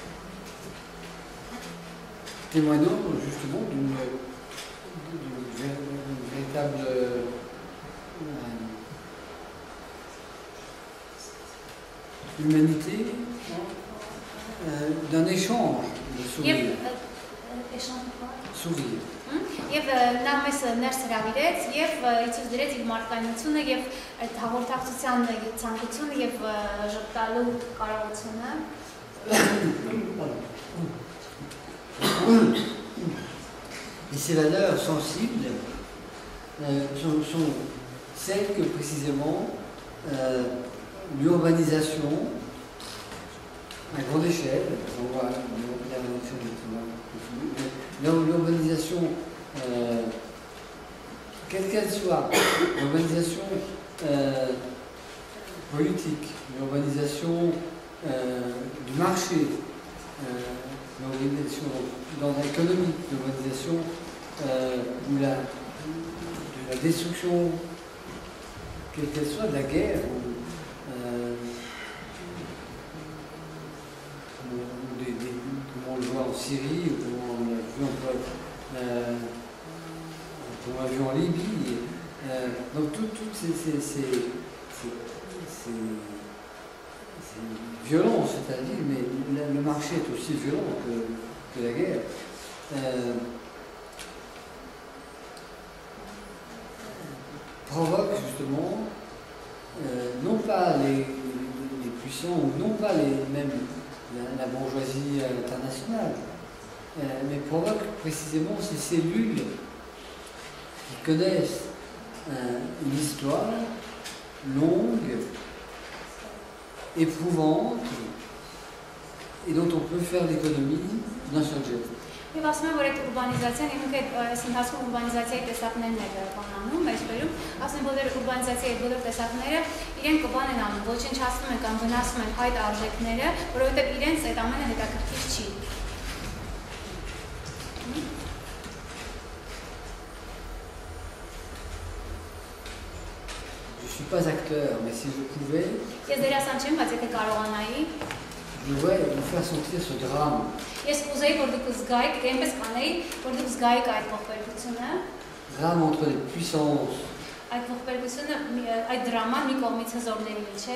témoignant justement d'une véritable humanité, d'un échange de sourires. Sourire. Եվ նա մեզ ներս հրավիրեց եւ իցուց դրեց իր մարդկայնությունը եւ այդ հաղորդակցության ցանկությունը եւ ժպտալու կարողությունը։ Et ces valeurs sensibles sont celles que précisément l'urbanisation à grande échelle, on voit l'urbanisation, quelle qu'elle soit, l'urbanisation politique, l'urbanisation du marché, l'organisation dans l'économie, l'organisation de la destruction, quelle qu'elle soit, de la guerre, comme on le voit en Syrie, ou comme on l'a vu en Libye. Donc toutes ces violences, c'est-à-dire, mais le marché est aussi violent que la guerre. Provoque justement non pas les puissants ou non pas même la bourgeoisie internationale, mais provoque précisément ces cellules qui connaissent une histoire longue, éprouvante, et dont on peut faire l'économie d'un seul geste. Եվ ասում եմ, որ այդ ուրբանիզացիան, ինքը այս ընթացքում ուրբանիզացիայի տեսակներն է բանանում, մեջբերում, ասում եմ, որ ուրբանիզացիայի բոլոր տեսակները իրենք կբան են անում, ոչնչացնում են կամ վնասում են այդ արժեքները, որովհետև իրենց այդ ամենը հետաքրքիր չի։ Je ne suis pas acteur, mais si je pouvais, Ես դերասան չեմ, բայց եթե կարողանայի, je voudrais vous faire sentir ce drame. Ես կուզեի, որ դուք զգայիք, այնպես կանեի, որ դուք զգայիք այդ ողբերգությունը, Drame entre les puissances այդ ողբերգությունը, այդ դրաման մի կողմից հզորների միջև,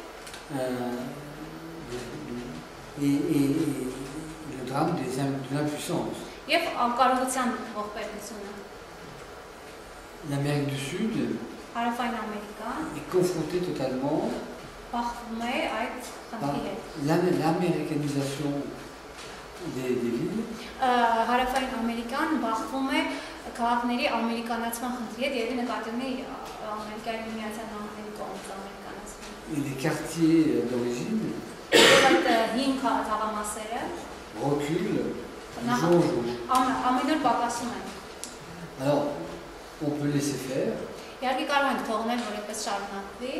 et le drame de l'impuissance. եւ անկարողության ողբերգությունը։ L'Amérique du Sud Հարավային Ամերիկան est confrontée totalement բախվում է այդ par խնդրի հետ։ l'américanisation des villes Հարավային Ամերիկան բախվում է քաղաքների ամերիկանացման խնդրի հետ, եւ նկատի ունի Ամերիկայի Միացյալ Նահանգների կողմից ամերիկանացման։ et des quartiers d'origine Այդ հին քաղաքամասերը reculent du jour au jour. ամեն օր պակասում են։ Alors, on peut laisser faire, Իհարկե կարող ենք թողնել, որ այդպես շարունակվի,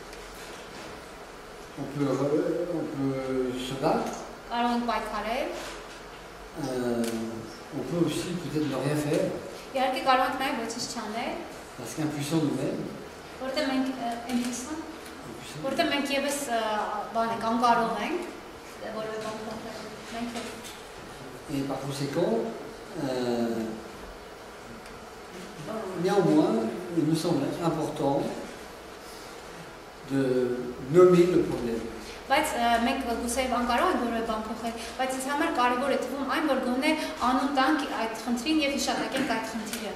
on peut se battre, կարող ենք պայքարել, on peut aussi peut-être ne rien faire, իհարկե կարող ենք նաև ոչինչ չանել, parce qu'impuissants nous-mêmes, Որտե մենք impuissant, որտե մենք եւս բան ենք, անկարող ենք, որը մենք Et par conséquent, néanmoins, il me semble important de nommer le problème. Բայց մենք գուցեև անկարող ենք որևէ բան փոխել, բայց ինձ համար կարևոր է թվում այն, որ գոնե անուն տանք այդ խնդրին եւ հիշատակենք այդ խնդիրը։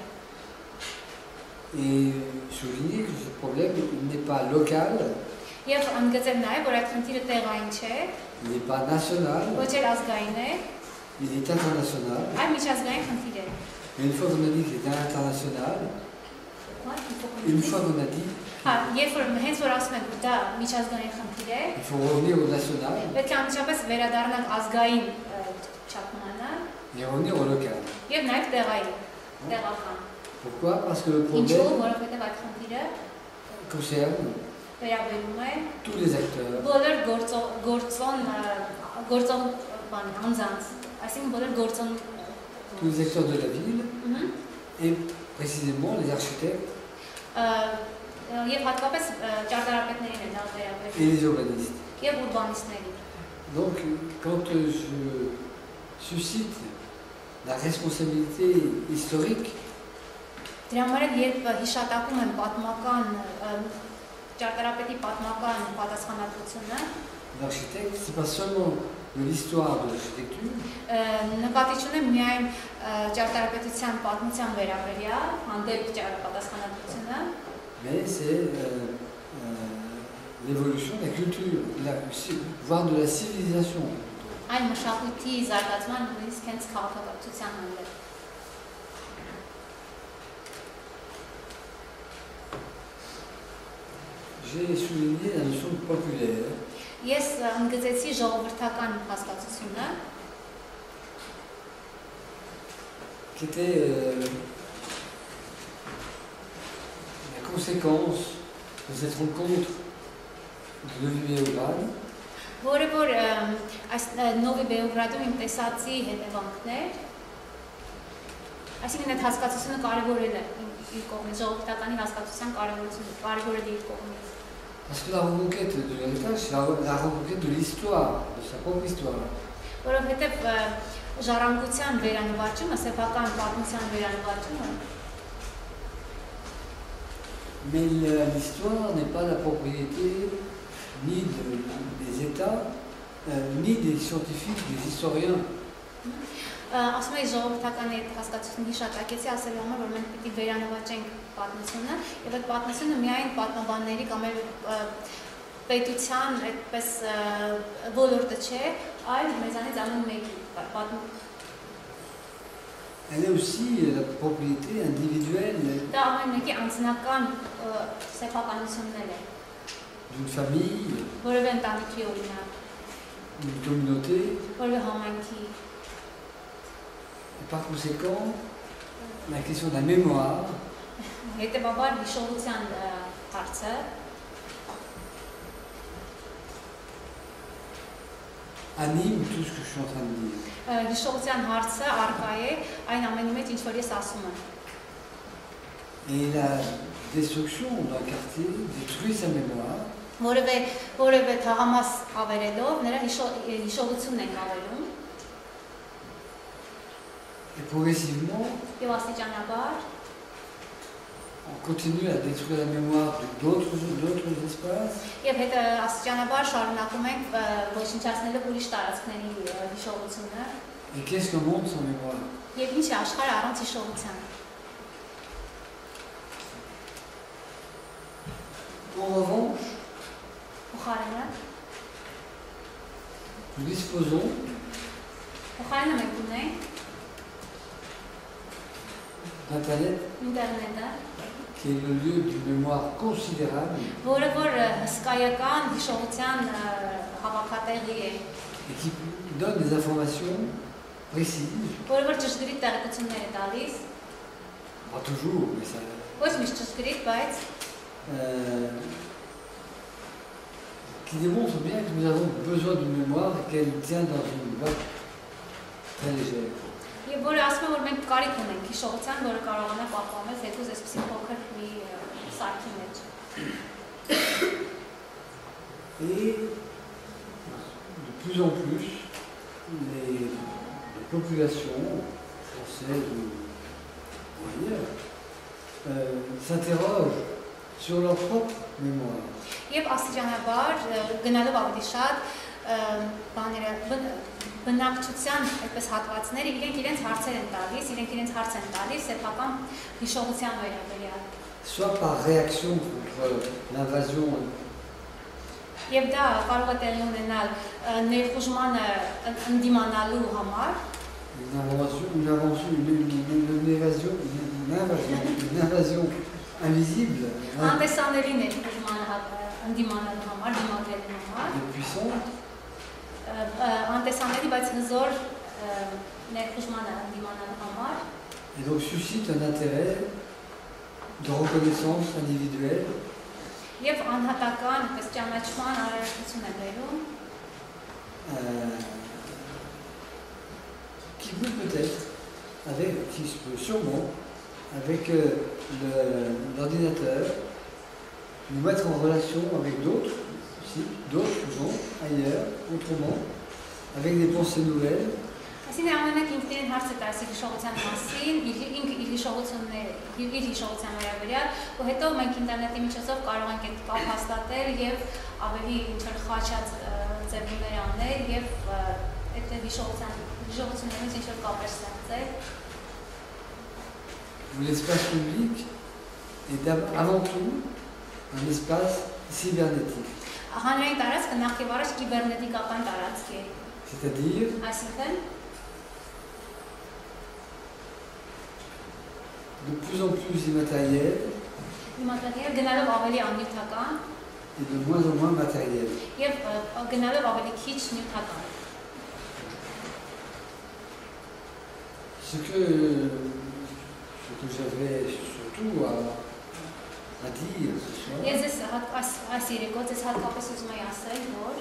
Et souligner que ce problème n'est pas local, Եվ ընդգծել նաեւ, որ այդ խնդիրը տեղային չէ, il n'est pas national, ոչ էլ ազգային է, il est international. այլ միջազգային խնդիր է։ Mais une fois qu'on a dit qu'il était international, une fois qu'on a dit, Հա, երբ որ հենց որ ասում ենք, որ դա միջազգային խնդիր է, il faut revenir au national պետք է անմիջապես վերադառնանք ազգային չափմանը et revenir au local. եւ նաեւ տեղային, տեղական։ Pourquoi? Parce que le Ինչու՞, problème որովհետեւ այդ խնդիրը concerne վերաբերում է tous les acteurs, բոլոր գործոն բան անձանց, այսինքն բոլոր գործոն tous les acteurs de la ville et précisément les architectes եւ հատկապես ճարտարապետներին է դա վերաբերում et les urbanistes. եւ ուրբանիստներին։ Donc, quand je suscite la responsabilité historique, Դրա համար էլ երբ հիշատակում եմ պատմական ճարտարապետի պատմական պատասխանատվությունը, l'architecte, c'est pas seulement de l'histoire de l'architecture, նկատի չունեմ միայն ճարտարապետության պատմության վերաբերյալ, հանդեպ պատասխանատվությունը, mais c'est l'évolution de la culture, voire de la civilisation. Այն մշակույթի զարգացման նույնիսկ հենց քաղաքակրթության հանդեպ։ J'ai souligné la notion populaire Ես ընդգծեցի ժողովրդական հասկացությունը, qui était la conséquence de cette rencontre de Novi Beograd, որը որ այս Նովի Բեոգրադում իմ տեսածի հետևանքներ, այսինքն այդ հասկացությունը կարևորել է իր կողմից, ժողովրդականի հասկացության կարևորել իր կողմից։ parce que la reconquête de l'héritage, c'est la reconquête de l'histoire, de sa propre histoire. Որովհետև ժառանգության վերանվաճումը, սեփական պատմության վերանվաճումը, Mais l'histoire n'est pas la propriété ni des États, ni des scientifiques, des historiens. ասում եմ ժողովրդական այդ հասկացությունը հիշատակեցի ասելու համար, որ մենք պիտի վերանվաճենք պատմությունը, եւ այդ պատմությունը միայն պատմաբանների կամ պետության այդպես ոլորտը չէ, այլ մեզանից ամեն մեկի Elle est aussi la propriété individuelle դա ամեն մեկի անձնական սեփականություններ է, d'une famille, որևէ ընտանիքի օրինակ, d'une communauté, որևէ համայնքի, et par conséquent, la question de la mémoire հետևաբար հիշողության հարցը anime tout ce que je suis en train de dire. Հիշողության հարցը արկա է այն ամենի մեջ, ինչ որ ես ասում եմ։ Et la destruction d'un quartier détruit sa mémoire, Որևէ թաղամաս ավերելով նրա հիշողությունն ենք ավերում et progressivement, եւ աստիճանաբար on continue à détruire la mémoire d'autres espaces. եւ հետո աստիճանաբար շարունակում ենք ոչնչացնելով ուրիշ տարածքների հիշողությունը Et qu'est-ce qu'un monde sans mémoire? եւ ինչ է աշխարհը առանց հիշողության։ En revanche, Փոխարենը nous disposons մենք ունենք d'Internet ինտերնետը, qui est le lieu d'une mémoire considérable որը որ հսկայական հիշողության հավաքատեղի է, et qui donne des informations précises, որը որ ճշգրիտ տեղեկություններ է տալիս, pas toujours, mais ça, ոչ միշտ ճշգրիտ, բայց qui démontre bien que nous avons besoin d'une mémoire et qu'elle tient dans une boîte très légère. եւ որը ասում է, որ մենք կարիք ունենք հիշողության, որը կարողանա պահպանվել թեկուզ այսպիսի փոքր մի սարքի մեջ։ Et de plus en plus, les populations françaises ou ailleurs s'interrogent sur leur propre mémoire. Եվ աստիճանաբար գնալով ավելի շատ բնակչության այդպես հատվածները իրենց հարցեր են տալիս, իրենց հարց են տալիս սեփական հիշողության վերաբերյալ։ Soit par réaction contre l'invasion. Եվ դա կարող է տեղի ունենալ ներխուժմանը ընդդիմանալու համար։ Une invasion invisible. Անտեսանելի ներխուժմանը ընդդիմանալու համար, դիմադրելու համար։ De puissante. Անտեսանելի, բայց հզոր ներխուժմանը ընդդիմանալու համար։ Et donc suscite un intérêt de reconnaissance individuelle. Եվ անհատական, այդպես ճանաչման արարողություն է բերում, qui peut peut-être, qui se peut sûrement, avec l'ordinateur, nous mettre en relation avec d'autres, aussi, d'autres gens, ailleurs, autrement, avec des pensées nouvelles. Այսինքն ամենակ ինքնին հարց է տալիս հիշողության մասին, իր հիշողության վերաբերյալ, ու հետո մենք ինտերնետի միջոցով կարող ենք այդ կապ հաստատել եւ ավելի ինչ-որ խաչած ձևներ անել եւ այդ հիշողություններից ինչ-որ կապեր ստեղծել։ L'espace public est avant tout un espace cybernétique. Հանրային տարածքը նախ եւ առաջ կիբեռնետիկական տարածք է։ C'est-à-dire Այսինքն de plus en plus immatériel գնալով ավելի աննյութական et de moins en moins matériel. եւ գնալով ավելի քիչ նյութական։ Ce que j'avais surtout à dire ce soir, Ես այս երեկոց ես հատկապես ուզում եի ասել, որ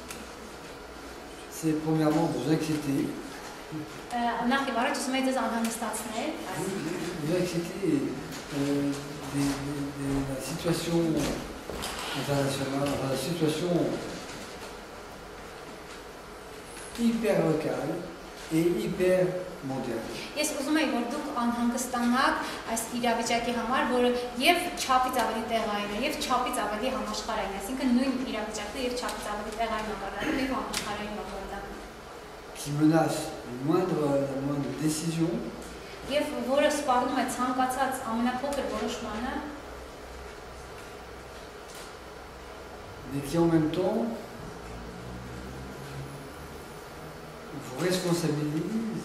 c'est premièrement vous inquiéter. նախ եւ առաջ ուզում եի ձեզ անհանգստացնել, Vous inquiéter de la situation internationale, la situation hyper locale et hyper mondiale. Ես ուզում եի, որ դուք անհանգստանաք այս իրավիճակի համար, որը եւ չափից ավելի տեղային է, եւ չափից ավելի համաշխարհային է, այսինքն նույն իրավիճակն է եւ չափից ավելի տեղային մակարդակում եւ համաշխարհային մակարդակում։ Qui menace la moindre décision, Եվ որը սպառնում է ցանկացած ամենափոքր որոշմանը, mais qui en même temps vous responsabilise,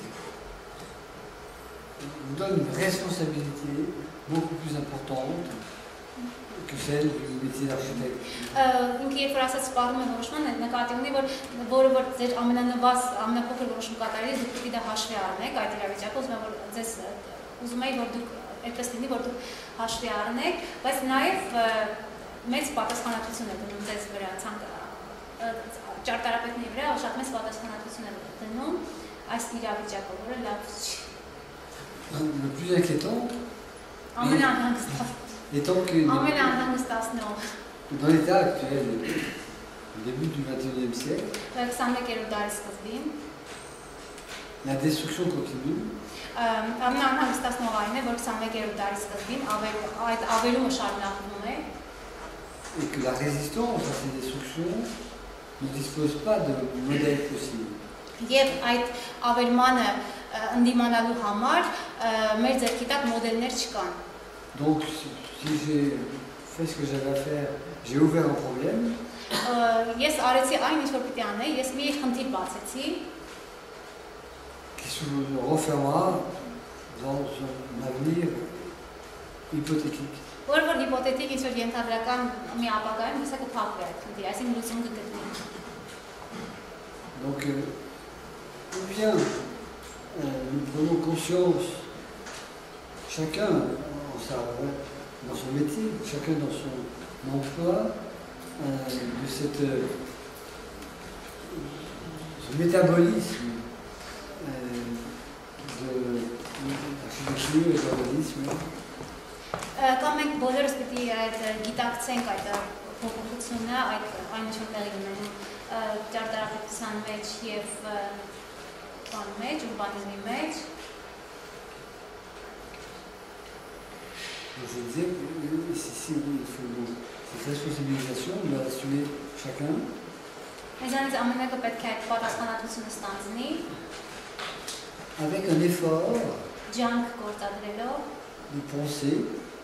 vous donne une responsabilité beaucoup plus importante que celle du métier d'architecte. ինքը երբ որ ասած սպառնում է որոշմանը, նկատի ունի, որ ձեր ամենափոքր որոշում կատարելիս դուք պետք է դա հաշվի առնեք այդ իրավիճակը, ուզում եի, որ դուք այդպես լինի, որ դուք հաշվի առնեք, բայց նաև մեծ պատասխանատվություն է դնում ձեզ վրա, ճարտարապետների վրա շատ մեծ պատասխանատվություն է դնում այս իրավիճակը, որը լավ չի։ Le plus inquiétant étant que dans l'état actuel, au début du XXIe siècle, la destruction continue. Et que la résistance à ces destructions ne dispose pas de modèle possible. Եվ այդ ավերմանը ընդդիմանալու համար մեր ձեռքի տակ մոդելներ չկան։ Donc si j'ai fait ce que j'avais à faire, j'ai ouvert un problème. Ես արեցի այն ինչ որ պիտի անեի, ես մի խնդիր բացեցի, qui se refermera dans un avenir hypothétique. Որ հիպոթետիկ ինչ որ ենթադրական մի ապագայում հեսա կփակվի այդ խնդիրը, այսինքն լուծում կգտնի։ Donc ou bien nous prenons conscience, chacun dans son métier, chacun dans son emploi, de ce métabolisme de l'architecture et de l'urbanisme. Կամ մենք բոլորս պիտի գիտակցենք այդ փոփոխությունը, այն ինչ որ տեղի ունենում ճարտարապետության մեջ եւ բան մեջ, ուրբանիզմի մեջ։ Je disais que si il faut cette responsabilisation, on doit assumer chacun. Մեզանից ամենակը պետք է այդ պատասխանատվությունը ստանձնի, avec un effort ջանք գործադրելով, de penser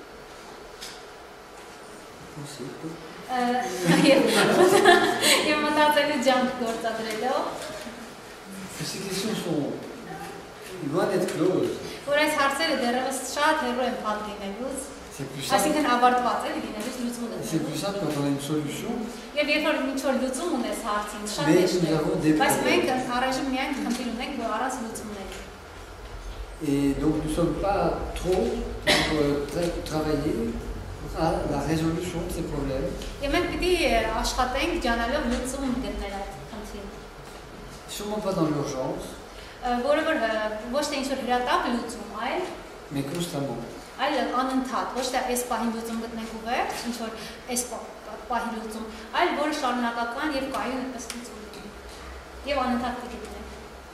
եւ մտածելու ջանք գործադրելով, que ces questions sont loin d'être closes. որ այս հարցերը դեռևս շատ հեռու են փակ լինելուց, C'est plus այսինքն simple. ավարտված է լինելուց լուծում C'est plus ունենալու։ simple quand on a une solution. Եվ երբ որ ինչ-որ լուծում ունես հարցին, շատ Mais հեշտ nous է։ avons des Բայց մենք problèmes. առայժմ միայն խնդիր ունենք, որ առանց լուծումների։ Et donc nous ne sommes pas trop pour travailler à la résolution de ces problèmes. Եվ մենք պիտի աշխատենք ջանալով լուծում գտնել այդ խնդիրը։ Sûrement pas dans l'urgence, Որը որ ոչ թե ինչ-որ հրատապ լուծում, mais constamment. այլ անընդհատ, ոչ թե այս պահին լուծում գտնենք ու վերջ, ինչ որ այս պահի լուծում, այլ որը շարունակական եւ կայուն այդպես լուծում գտնենք։ Եվ անընդհատ գտնենք։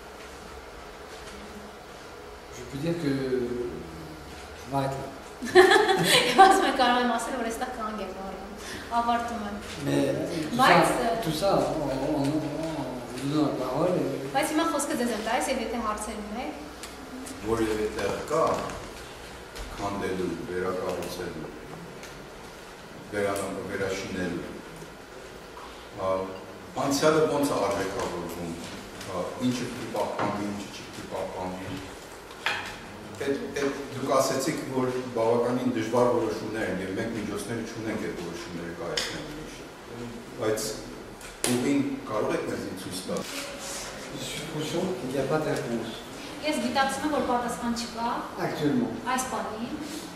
Je peux dire que je m'arrête là. Եվ ասում եմ կարող եմ ասել, որ այստեղ կանգ եմ արում, ավարտում եմ։ Mais tout ça en donnant la parole. Բայց հիմա խոսքը ձեզ եմ տալիս եւ եթե հարցեր ունեք, որևէ տեղ կա քանդելու, վերակառուցելու, վերաշինելու։ Անցյալը ոնց է արժեքավորվում, ինչը պիտի պահպանվի, ինչը չպիտի պահպանվի։ Դուք ասեցիք, որ բավականին դժվար որոշումներ են եւ մենք միջոցները չունենք այդ որոշումները կայացնելու։ Բայց ուղին կարող եք մեզ ցույց տալ։ Je suis conscient qu'il n'y a pas de réponse ես գիտակցում եմ, որ պատասխան չկա actuellement. այս բանի,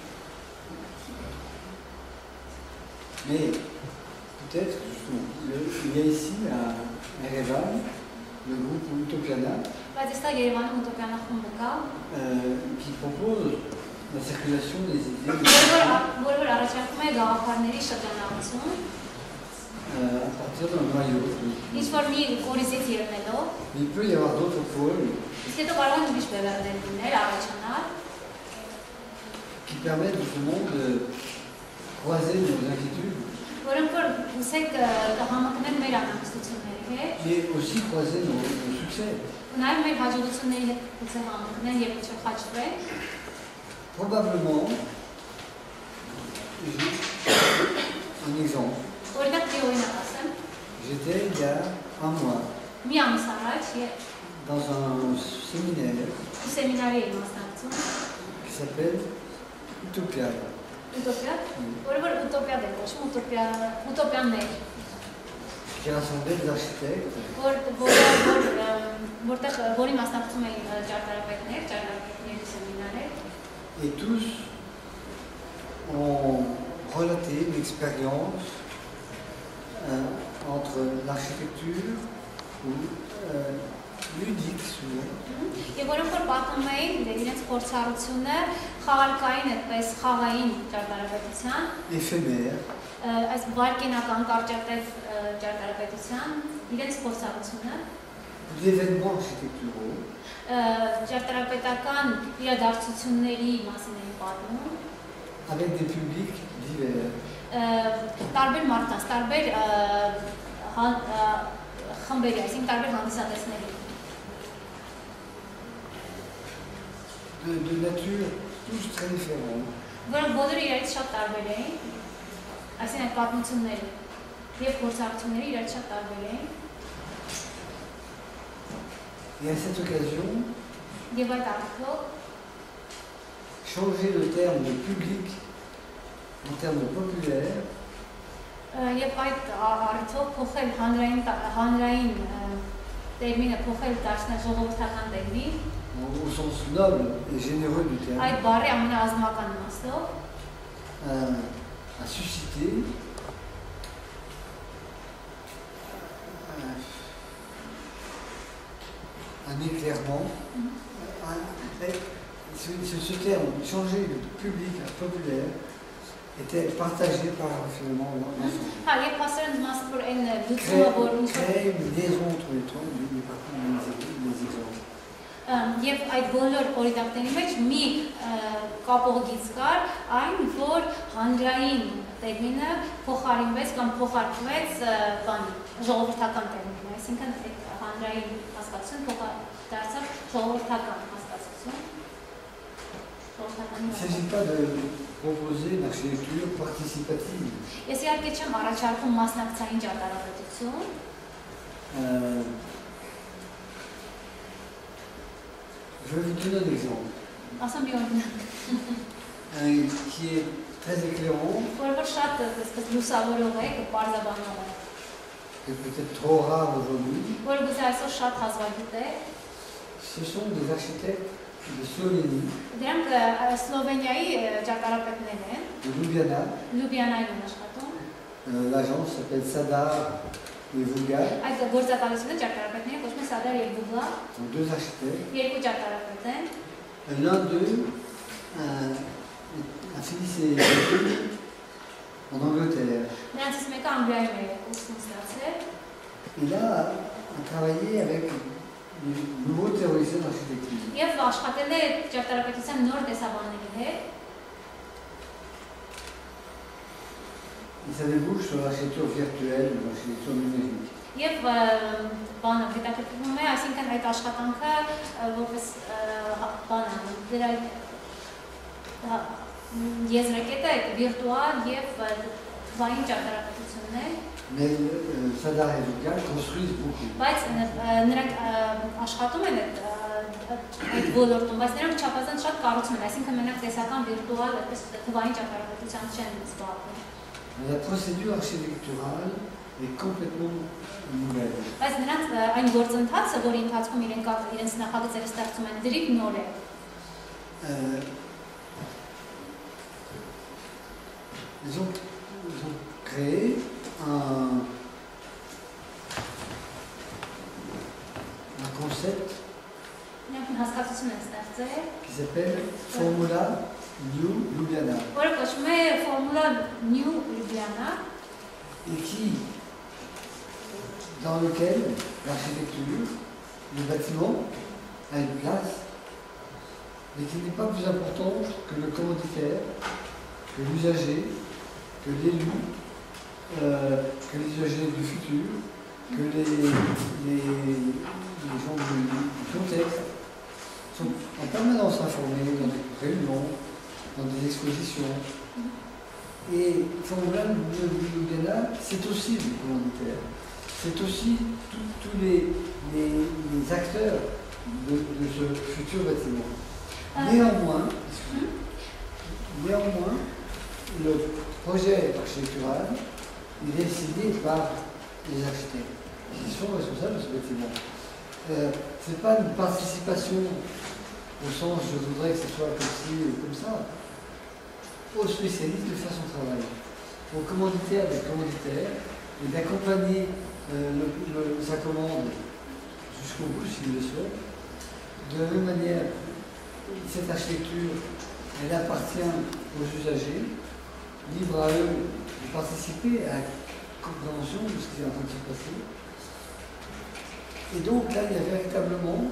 Mais peut-être, justement, il y a ici à Erevan, le groupe Utopiana, բայց այստեղ Երևանում ուտոպիանա խումբը կա, qui propose la circulation des idées որը որ առաջարկում է գաղափարների շրջանառություն, à partir d'un noyau. ինչ որ մի կորիզից ելնելով, Mais il peut y avoir d'autres pôles իսկ հետո կարող են ուրիշ բևեռներ լինել, առաջանալ, qui permettent justement de croiser nos inquiétudes, որոնք որ ուսեք կհամակնեն մեր անհանգստությունների հետ, mais aussi croiser nos succès. ու նաև մեր հաջողությունների հետ գուցե համակնեն եւ ինչ-որ խաչվեն, Probablement, un exemple, օրինակ դի օրինակ ասեմ, j'étais il y a un mois մի ամիս առաջ dans un séminaire սեմինարի էի մասնակցում, qui s'appelle Utopia, ուտոպիա, որը որ ուտոպիա դե կոչվում, ուտոպիաներ, qui rassemblait des architectes, որտեղ որի մասնակցում էին ճարտարապետների սեմինարներ, et tous ont relaté l'expérience entre l'architecture ou ludique souvent, եւ որոնք որ պատմում էին իրենց փորձառությունը խաղարկային այդպես խաղային ճարտարապետության, éphémère, այս վարկենական կարճատև ճարտարապետության իրենց փորձառությունը d'événements architecturaux ճարտարապետական իրադարձությունների մասին էին պատմում, avec des publics divers. տարբեր մարդկանց, տարբեր խմբերի, այսինքն տարբեր հանդիսատեսների, De nature tous très différents. որոնք բոլորը իրարից շատ տարբեր էին, այսինքն այդ պատմությունները եւ փորձառությունները իրարից շատ տարբեր էին, Et à cette occasion, եւ այդ առիթով changer le terme de public en termes populaires, եւ այդ առիթով փոխել հանրային տերմինը փոխել դարձնել ժողովրդական տերմին, au sens noble et généreux du terme, այդ բառի ամենաազնվական իմաստով a suscité un éclairement, ce terme, changer de public à populaire, était partagé par finalement l'ensemble. Հա, եւ հասարակ մասը որ այն լուծումը որ Créer une liaison entre les trois, les exemples. Եվ այդ բոլոր օրինակների մեջ մի կապողգից կար այն, որ հանրային տերմինը փոխարինվեց կամ փոխարկվեց ժողովրդական տերմինը, այսինքն այդ հանրային հասկացությունը դարձավ ժողովրդական հասկացություն։ Il ne s'agit pas de proposer une architecture participative. Ես իհարկե չեմ առաջարկում մասնակցային ճարտարապետություն։ Je vais vous donner un exemple Ասեմ մի օրինակ, qui est très éclairant, որ շատ լուսավորող է, պարզաբանող է, et peut-être trop rare aujourd'hui. որ գուցե այսօր շատ հազվագիտ է։ Ce sont des architectes de Slovénie, Դրանք Սլովենիայի ճարտարապետներ են, de Ljubljana. Լյուբլիանայում են աշխատում։ L'agence s'appelle Sadar et Vulgar. Այդ գործակալությունը ճարտարապետները կոչվում է Սադար եւ Բուգլա, Donc deux architectes. երկու ճարտարապետ են։ L'un d'eux a fini ses études en Angleterre. Նրանցից մեկը Անգլիայում է ուսում ստացել, Il a travaillé avec les nouveaux théoriciens d'architecture. եւ աշխատել է ճարտարապետության նոր տեսաբանների հետ։ Il ça débouche sur l'architecture virtuelle ou l'architecture numérique. Եվ բանը հետաքրքրվում է, այսինքն այդ աշխատանքը որպես բանը դրա եզրակետը այդ վիրտուալ եւ թվային ճարտարապետությունն է, Mais Sadar et Vulgar construisent beaucoup. բայց նրանք աշխատում են այդ ոլորտում, բայց նրանք չափազանց շատ կառուցում են, այսինքն մենակ տեսական վիրտուալ այդպես թվային ճարտարապետությամբ չեն զբաղվում։ La procédure architecturale est complètement nouvelle. Բայց նրանց այն գործընթացը, որի ընթացքում իրենց նախագծերը ստեղծում են, դրիք նոր է։ Ils ont créé un concept Նրանք հասկացություն են ստեղծել, qui s'appelle Formula New Ljubljana որը կոչվում է Formula New Ljubljana, et dans lequel l'architecture, le bâtiment a une place, mais qui n'est pas plus importante que le commanditaire, que l'usager, que l'élu, que les usagers du futur, que les gens du contexte sont en permanence informés dans des réunions, dans des expositions. Et Formula Ljubljana, c'est aussi le commanditaire. C'est aussi tous les acteurs de ce futur bâtiment. Néanmoins, le projet architectural, il est signé par les architectes qui sont responsables de ce bâtiment. Ce n'est pas une participation au sens je voudrais que ce soit comme ci ou comme ça, au spécialiste de faire son travail, au commanditaire des commanditaires et d'accompagner sa commande jusqu'au bout s'il le souhaite. De la même manière, cette architecture, elle appartient aux usagers, libre à eux de participer à la compréhension de ce qui est en train de se passer. Et donc là, il y a véritablement,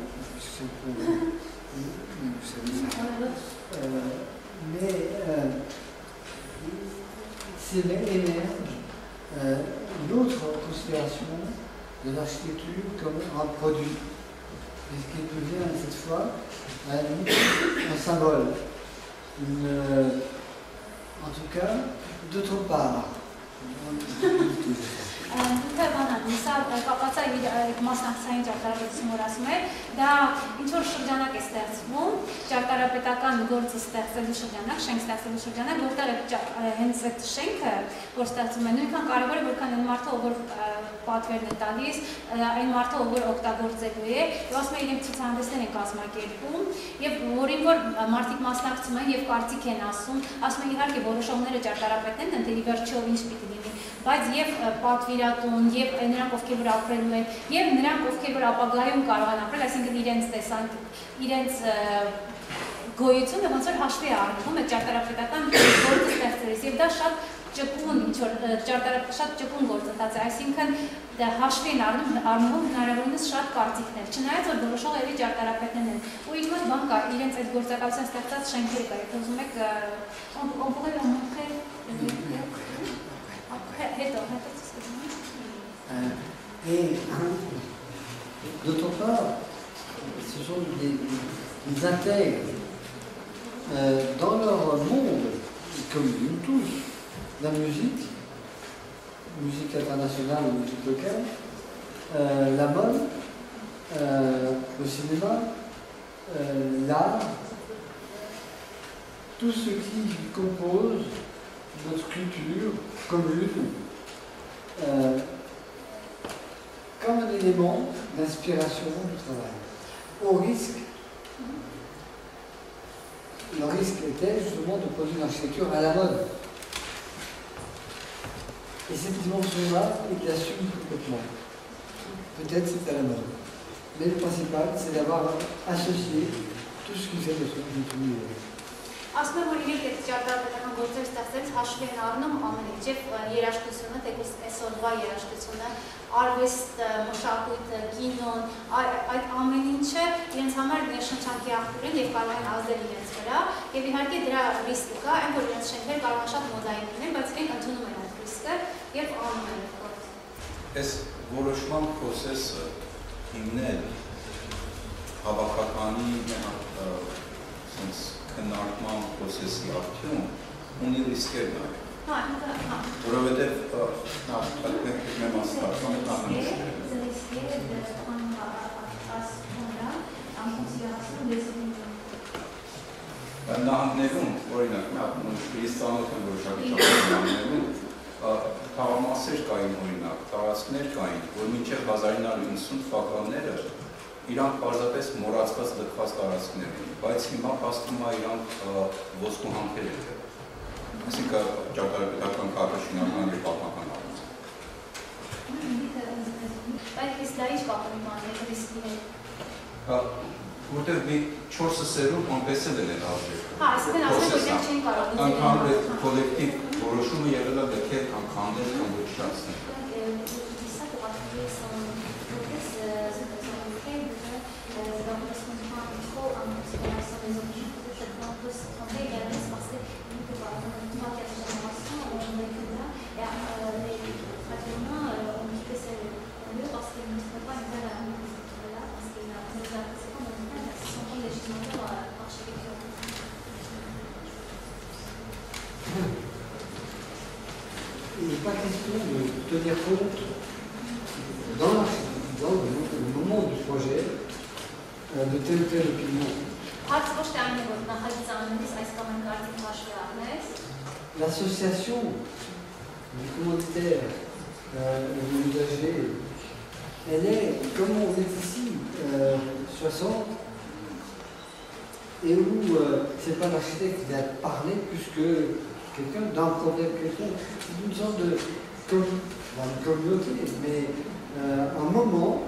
émerge une autre considération de l'architecture comme un produit, et ce qui devient cette fois à la limite un symbole, en tout cas, d'autre part. Դուք բանան, սա կապված է այդ մասնակցային ճարտարապետություն, որ ասում է, դա ինչ-որ շրջանակ է ստեղծվում, ճարտարապետական գործը ստեղծելու շրջանակ, շենք ստեղծելու շրջանակ, որտեղ հենց այդ շենքը, որ ստեղծում է, նույնքան կարևոր է, որքան այն մարդը, ով որ պատվերն է տալիս, այն մարդը, ով որ օգտագործելու է, եւ ասում է իրենք ցուցահանդեսներ են կազմակերպում, եւ որին որ մարդիկ մասնակցում են եւ կարծիք են ասում են իհարկե որոշողները ճարտարապետներն են, թե ի վերջո ինչ պիտի լինի, բայց եւ պատվիրատուն, եւ նրանք ովքեր որ ապրելու են, եւ նրանք ովքեր որ ապագայում կարող են ապրել, այսինքն իրենց տեսանյութ, իրենց գոյությունը ոնց որ հաշվի է առնվում այդ ճարտարապետական գործը ստեղծելիս եւ դա շատ ճկուն ինչ որ շատ ճկուն գործընթաց է, այսինքն դա հաշվի են առնվում հնարավորինս շատ կարծիքներ, չնայած որ որոշող էլի ճարտարապետներն են ու ինչ որ բան կա, իրենց այդ գործակալության ստեղծած շենքերը կա, եթե ուզում եք on pourrait leur montrer հետո Et d'autre part, ce sont ils intègrent dans leur monde, comme nous tous, la musique internationale ou musique locale, la mode, le cinéma, l'art, tout ce qui compose notre culture commune comme un élément d'inspiration du travail. Au risque, le risque était justement de produire une architecture à la mode. Et cette dimension-là, il l'assume complètement. Peut-être c'est à la mode. Mais le principal, c'est d'avoir associé tout ce qui fait de son univers. Ասում եմ, որ իրենք այդ ճարտարապետական գործեր ստեղծելիս հաշվի են առնում ամեն ինչ, եւ երաժշտությունը, թեկուզ այսօրվա երաժշտությունը, արվեստը, մշակույթը, կինոն, այդ ամեն ինչը իրենց համար ներշնչանքի աղբյուր են եւ կարող են ազդել իրենց վրա, եւ իհարկե դրա ռիսկը կա, այն որ իրենց շենքերը կարող են շատ մոդային լինեն, բայց իրենք ընդունում են այդ ռիսկը եւ անում են այդ։ Այս որոշման process-ը հիմնել հավաքականի sense քննարկման process-ի արդյունքում ունի ռիսկեր նաև։ Հա, որովհետև մենք մասնակցում ենք նահանգներում, օրինակ, Հրիստանոց են որոշակի նահանգներում թաղամասեր կային, օրինակ, տարածքներ կային, որ մինչև 1990 թվականները իրանք պարզապես մոռացված լքված տարածքներ էին, բայց հիմա փաստում է իրանք ոսկու հանքեր են եղել։ Այսինքն ճարտարապետական քաղաքաշինարական եւ պատմական առումով։ Բայց իսկ դա ինչ կապ ունի ռիսկի հետ։ Որտեղ մի 4 սերուն անպեսել են այդ արժեքը։ Հա, այսինքն ասենք որ իրենք չեն կարող դիտել։ Ընդհանուր կոլեկտիվ որոշումը եղել է լքել կամ քանդել կամ ոչնչացնել։ Il n'est pas question de tenir compte, dans le moment du projet, de telle ou telle opinion. L'association du commanditaire et de l'usager, elle est, comme on est ici, 60, et où c'est pas l'architecte qui va parler plus que quelqu'un d'un problème quelconque. C'est une sorte de communauté, mais un moment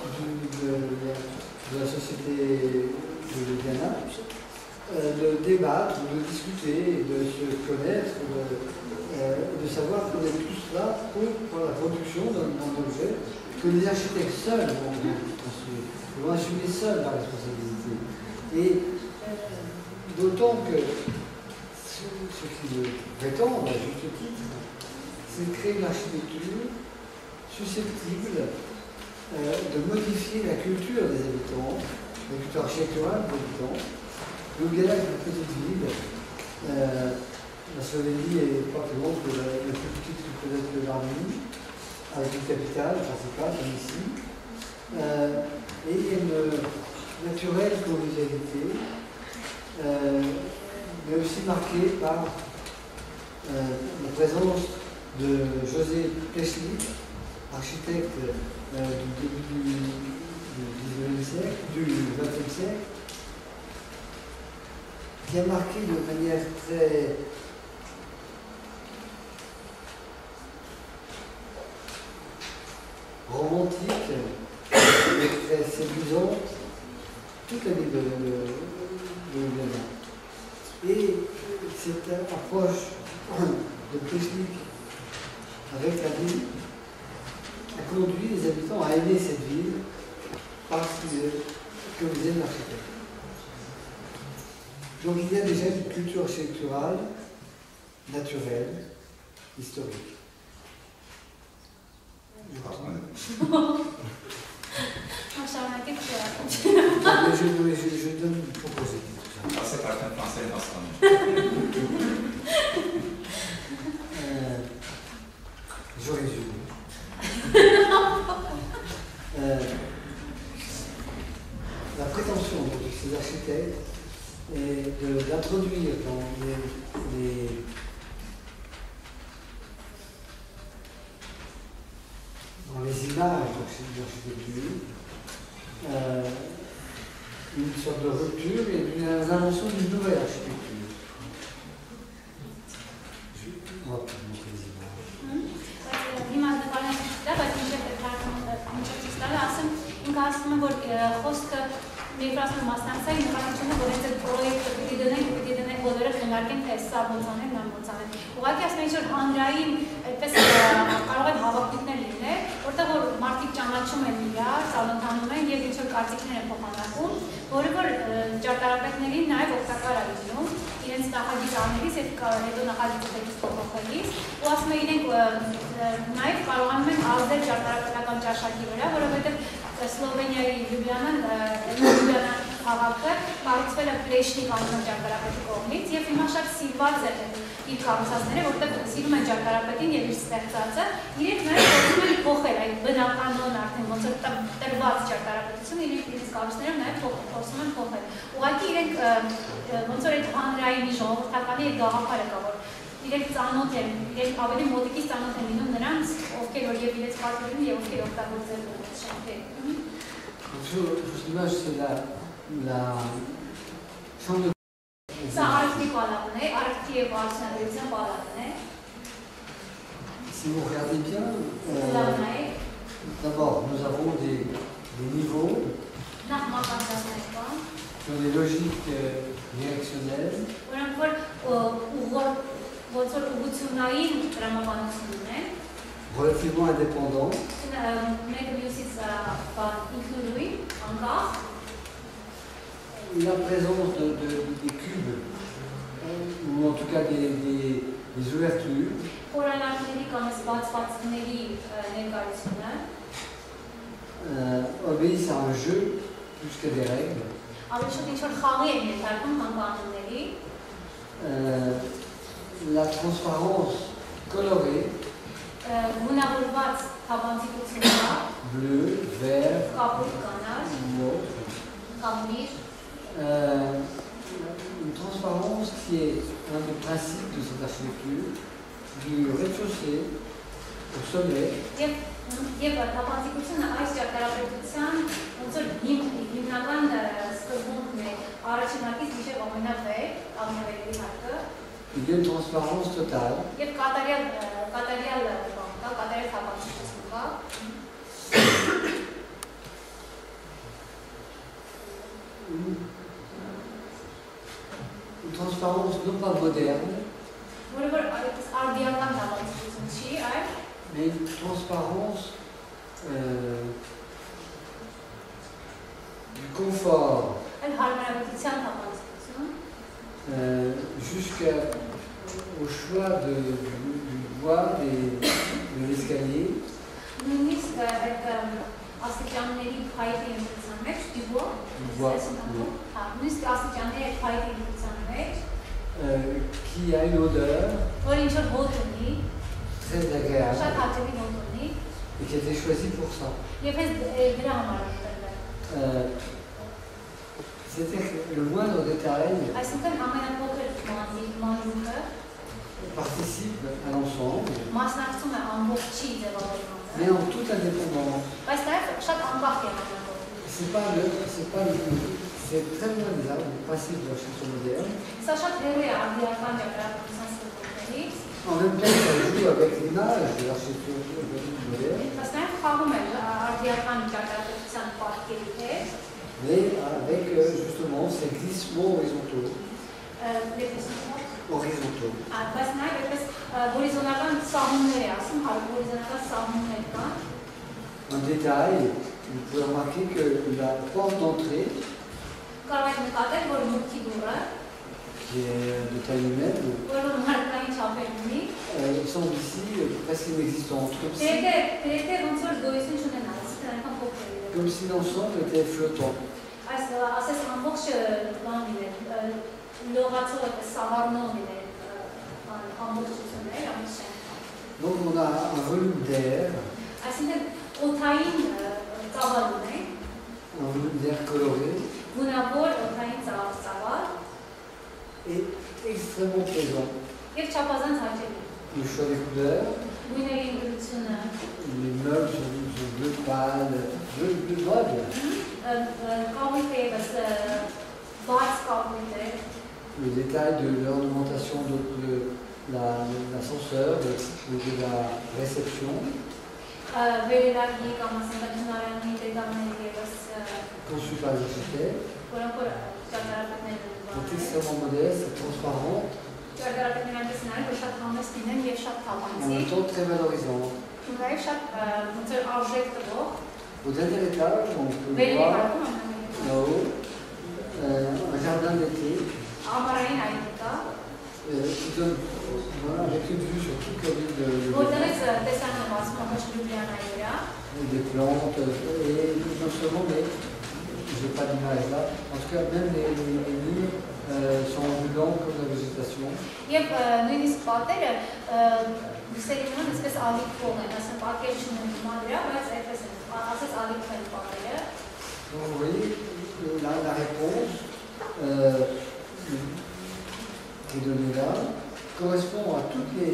de la société de Diana, de débattre, de discuter, de se connaître, de savoir qu'on est tous là pour la production d'un objet que les architectes seuls vont construire, vont assumer seuls la responsabilité. Et d'autant que ce qu'ils prétendent, à juste titre, c'est de créer une architecture susceptible de modifier la culture des habitants, la culture architecturale des habitants. Le Gala est une petite ville. La Slovénie est pas plus grande que la plus petite que peut-être l'Arménie, avec une capitale principale, comme ici. Et il y a une naturelle convivialité, mais aussi marquée par la présence de José Plesnik, architecte du début du XIXe siècle, du XXe siècle, qui a marqué de manière très romantique et très séduisante toute la ville de Ljubljana. Et cette approche de technique avec la ville a conduit les habitants à aimer cette ville parce que vous êtes l'architecte. Donc il y a déjà une culture architecturale, naturelle, historique. Je donne une proposition. C'est pas un français ensemble. Je résume. La prétention de ces architectes est d'introduire dans les images d'architecture une sorte de rupture et l'invention d'une nouvelle architecture. Միգրացիոն մասնակցային նկատիչները, որ այդ պրոյեկտը պիտի դնենք բոլորը քննարկեն, թե սա ոնց անեն, նա ոնց անեն։ Ուղղակի ասում են, որ հանրային այդպես կարող են հավաքույթներ լինել, որտեղ որ մարդիկ ճանաչում են իրար, ծանոթանում են եւ ինչ-որ կարծիքներ են փոխանակում, որը որ ճարտարապետներին նաեւ օգտակար է լինում իրենց նախագիծ անելիս, հետո նախագիծը փոխելիս, ու ասում են իրենք նաեւ կարողանում են ազդել ճարտարապետական ճաշակի վրա, որովհետեւ Սլովենիայի Լյուբլիանա քաղաքը կառուցվել է Պլեշնիկ անունով ճարտարապետի կողմից եւ հիմա շատ սիրված է իր կառուցվածքները, որտեղ սիրում են ճարտարապետին եւ իր ստեղծածը, իրենք նաեւ փորձում են փոխել այդ բնականոն արդեն ոնց որ տրված ճարտարապետությունը իրենց կառույցներով նաեւ փորձում են փոխել։ Ուղղակի իրենք ոնց որ այդ հանրային ժողովրդականի այդ գաղափարը կա, որ իրենք ծանոթ են, իրենք ավելի մոտիկից ծանոթ են լինում նրանց, ովքեր որ եւ իրենց պատվիրում եւ ովքեր օգտագործել են շենքերը։ L'image, c'est la chambre de... Ça, arrêtez pas là, arrêtez voir ça, pas là. Si vous regardez bien, d'abord, nous avons des niveaux qui ont des logiques directionnelles. Relativement indépendants. La présence des cubes, ou en tout cas des ouvertures, obéissent à un jeu plus qu'à des règles. La transparence colorée, bleu, vert, mauve. Une transparence qui est un des principes de cette architecture, du rez-de-chaussée au sommet. Il y a une transparence totale. Une transparence non pas moderne, mais une transparence du confort jusqu'au choix du bois de l'escalier. Qui a une odeur très agréable et qui a été choisie pour ça. C'est-à-dire que le moindre détail participe à l'ensemble, mais en toute indépendance. C'est très loin de là, le principe de l'architecture moderne. En même temps, ça joue avec l'image de l'architecture moderne. mais avec justement ces glissements horizontaux. Horizontaux. Բայց նաև այդպես հորիզոնական սահմաններ է ասում, հորիզոնական սահմաններ կան։ Un détail, vous pouvez remarquer que la porte d'entrée, Կարող եք նկատել, որ մուտքի դուռը, qui est de taille humaine, որը մարդկային չափեր ունի, semble ici presque inexistante, դերեթե ոնց որ գոյություն չունենա, այսինքն այնքան փոքր է։ comme si l'ensemble était flottant. Այս ասես ամբողջ բան լիներ, լողացող է սավառնող լիներ ամբողջություններ, ամբողջ շենքը։ Donc on a un volume d'air, Այսինքն օդային ծավալ ունենք, un volume d'air coloré գունավոր օդային ծավալ et extrêmement présent. եւ չափազանց հաճելի։ Le choix des couleurs, Գույների ընտրությունը, les meubles sont bleu pâle, bleu mauve. կապույտ է ևս բաց կապույտ է, Le détail de l'ornementation de l'ascenseur, de la réception, վերելակի կամ ասենք հնարավորինի դետալների ևս conçu par les architectes, որոնք որ ճարտարապետներն են est բաղել։ extrêmement modeste, transparent, Ճարտարապետները այնպես նայեն, որ շատ համեստ լինեն եւ շատ en թափանցի, même temps très valorisant. նաև շատ ոնց որ արժեք տվող, Au dernier étage, on peut վերելի voir հարկում là-haut un jardin d'été ամառային այգի կա, qui donne voilà, avec une vue sur toute la ville de որտեղից տեսանն եմ ասում ամբողջ Լյուբլիանայի վրա, des plantes, et non seulement, mais je n'ai pas d'image là, en tout cas même les murs sont ambulants comme la végétation. եւ նույնիսկ պատերը դուսերի մոտ այսպես ալիքով են, ասեն պատկեր չունեն հիմա դրա, բայց այդպես են, ասես ալիք են պատերը։ Donc vous voyez, la réponse qui est donnée là correspond à toutes les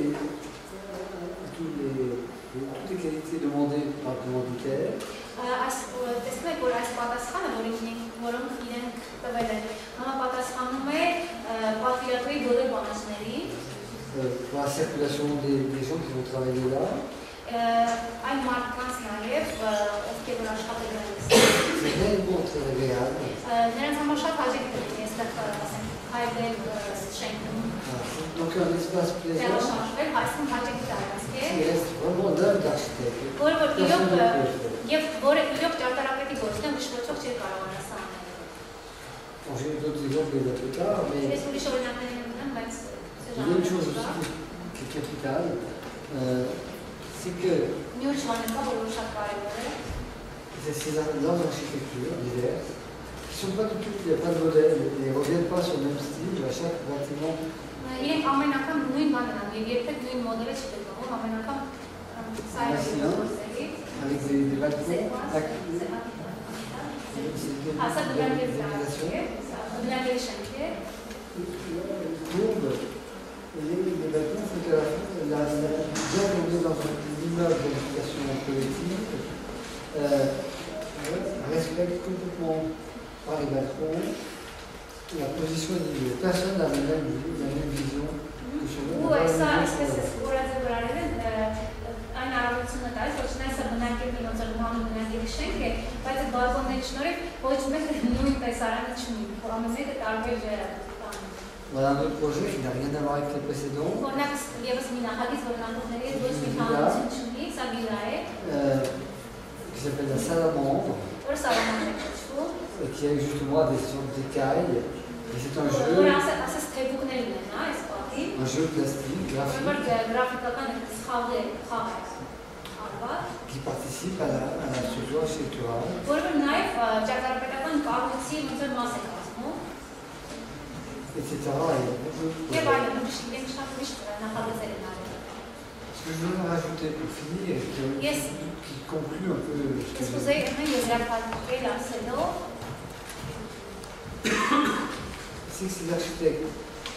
qualités demandées par le commanditaire. Այս տեսնում եք, որ այս պատասխանը, որոնք իրենք տվել են, համապատասխանում է պատվիրատուի բոլոր բանաճների, Pour la circulation des gens qui vont travailler là. այն մարդկանց նաև, ովքեր որ աշխատել են այստեղ։ C'est réellement très agréable. Նրանց համար շատ հաճելի կլինի այստեղ, ասենք, հայտնել շենքում, Donc un espace plaisant տեղաշարժվել, այսինքն հաճելի տարածք է, qui reste vraiment l'œuvre d'architecte. որը որ Personne ne peut le faire. եւ որը իրոք ճարտարապետի գործն է, ուրիշ ոչինչ չի կարողանա սա անել։ Bon, j'ai d'autres exemples là plus tard, mais Ես ուրիշ օրինակներ ունեմ, բայց il y a une chose aussi qui est capitale, c'est que մի ուրիշ բան կա, որը շատ կարևոր է։ ces leurs architectures diverses, qui ne sont pas du tout, il n'y a pas de modèle, ils ne reviennent pas sur le même style à chaque bâtiment. Իրենք ամեն անգամ նույն բանն են անում, եւ երբեք նույն մոդելը չի գտնվում, ամեն անգամ սա է գործերի։ Avec des bâtiments, Ասա դրանից լավ է, դրանից շենք է։ courbe, les bâtiments font que bien qu'on est dans un immeuble d'habitation collective, respecte complètement par les balcons la position individuelle. Personne n'a la même vision que sur le Ու այսա այսպես է որածել են այն առավելությունը տալիս, ոչ նա սա բնակելի ոնց որ նման բնակելի շենք է, բայց այդ բալկոնների շնորհիվ ոչ մեկը նույն տեսարանը չունի, ամեն մեկը տարբեր բան։ Voilà un autre projet qui n'a rien à voir avec les précédents, Օրինակ եւս մի նախագիծ, որ նախորդների հետ ոչ մի հանրություն չունի, սա վիլա է, qui s'appelle la Salamandre, որը սալաման է կոչվում, et qui a justement des sortes d'écailles. Et c'est un որը jeu ասես թեփուկներ ունեն, հա, այս պատի, plastique, graphique, որ գրաֆիկական խաղ է, արված, qui participe à la structure architecturale. որը նաև ճարտարապետական կառույցի ոնց որ մաս է կազմում, Etc. Et beaucoup de եւ projets. այլն ուրիշ շատ ուրիշ նախագծեր են արել։ Ce que je voudrais rajouter pour finir, et Yes. qui conclut un peu ce que Ես je կուզեի այն եզրափակել ասելով, c'est que ces architectes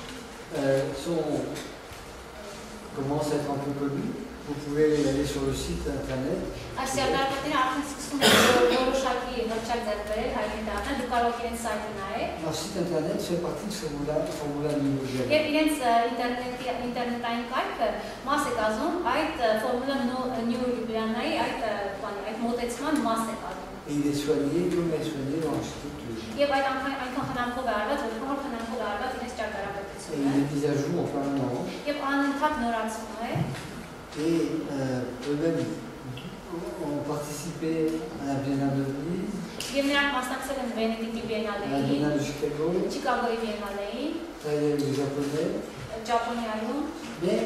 commencent à être un peu connus. Vous pouvez aller sur le site internet. այս ճարտարապետները արդեն սկսում են որոշակի հրճակ ձեռք բերել հայտնի դառնալ, դու կարող եք իրենց սայթը նայել, Leur site internet fait partie de ce formulaire numérique. եւ իրենց ինտերնետային կայքը մաս է կազմում այդ ֆորմուլա New Ljubljana-ի այդ մոտեցման մաս է կազմում։ et il est soigné comme il est soigné dans l'architecture. Եվ այդ այնքան խնամքով է արված, որքան որ խնամքով է արված իրենց Et ճարտարապետությունը։ il est mis à jour en permanence. Եվ անընդհատ նորացվում է։ Et eux-mêmes ont participé à la Biennale de Venise, Եվ նրանք մասնակցել են Վենետիկի à la բիենալեին, Biennale de Chicago, Չիկագոյի բիենալեին, travaillé avec les Japonais. Ճապոնիայում, Mais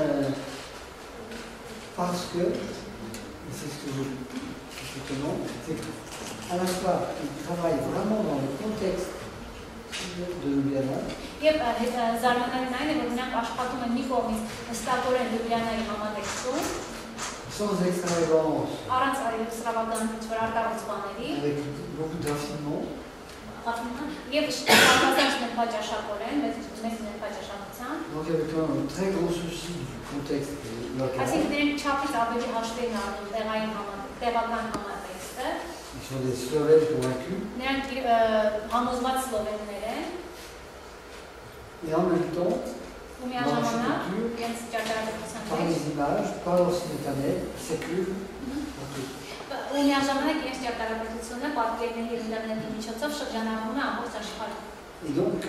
parce que, et c'est ce que je suis étonnant, c'est qu'à la fois, ils travaillent vraiment dans le contexte de Ljubljana, եւ զարմանալին այն է, որ նրանք աշխատում են մի կողմից հստակորեն Լյուբլիանայի համատեքստում, sans extravagance, առանց սրավական ինչ-որ արտահայտ բաների, avec beaucoup de raffinement, եւ շտապազանց ներբաժաշակորեն, մեծ ներբաժաշակության, donc avec un très grand souci du contexte local. այսինքն նրանք չափից ավելի հաշվի են առնում տեղական համատեքստը, Ils sont des Slovènes convaincus, նրանք համոզված սլովեններ են, et en même temps, ու միաժամանակ իրենց ճարտարապետության par մեջ les images, par leur site internet, ils circulent partout. ու միաժամանակ իրենց ճարտարապետությունը պատկերների ինտերնետի միջոցով շրջանառվում է ամբողջ աշխարհում։ Et donc,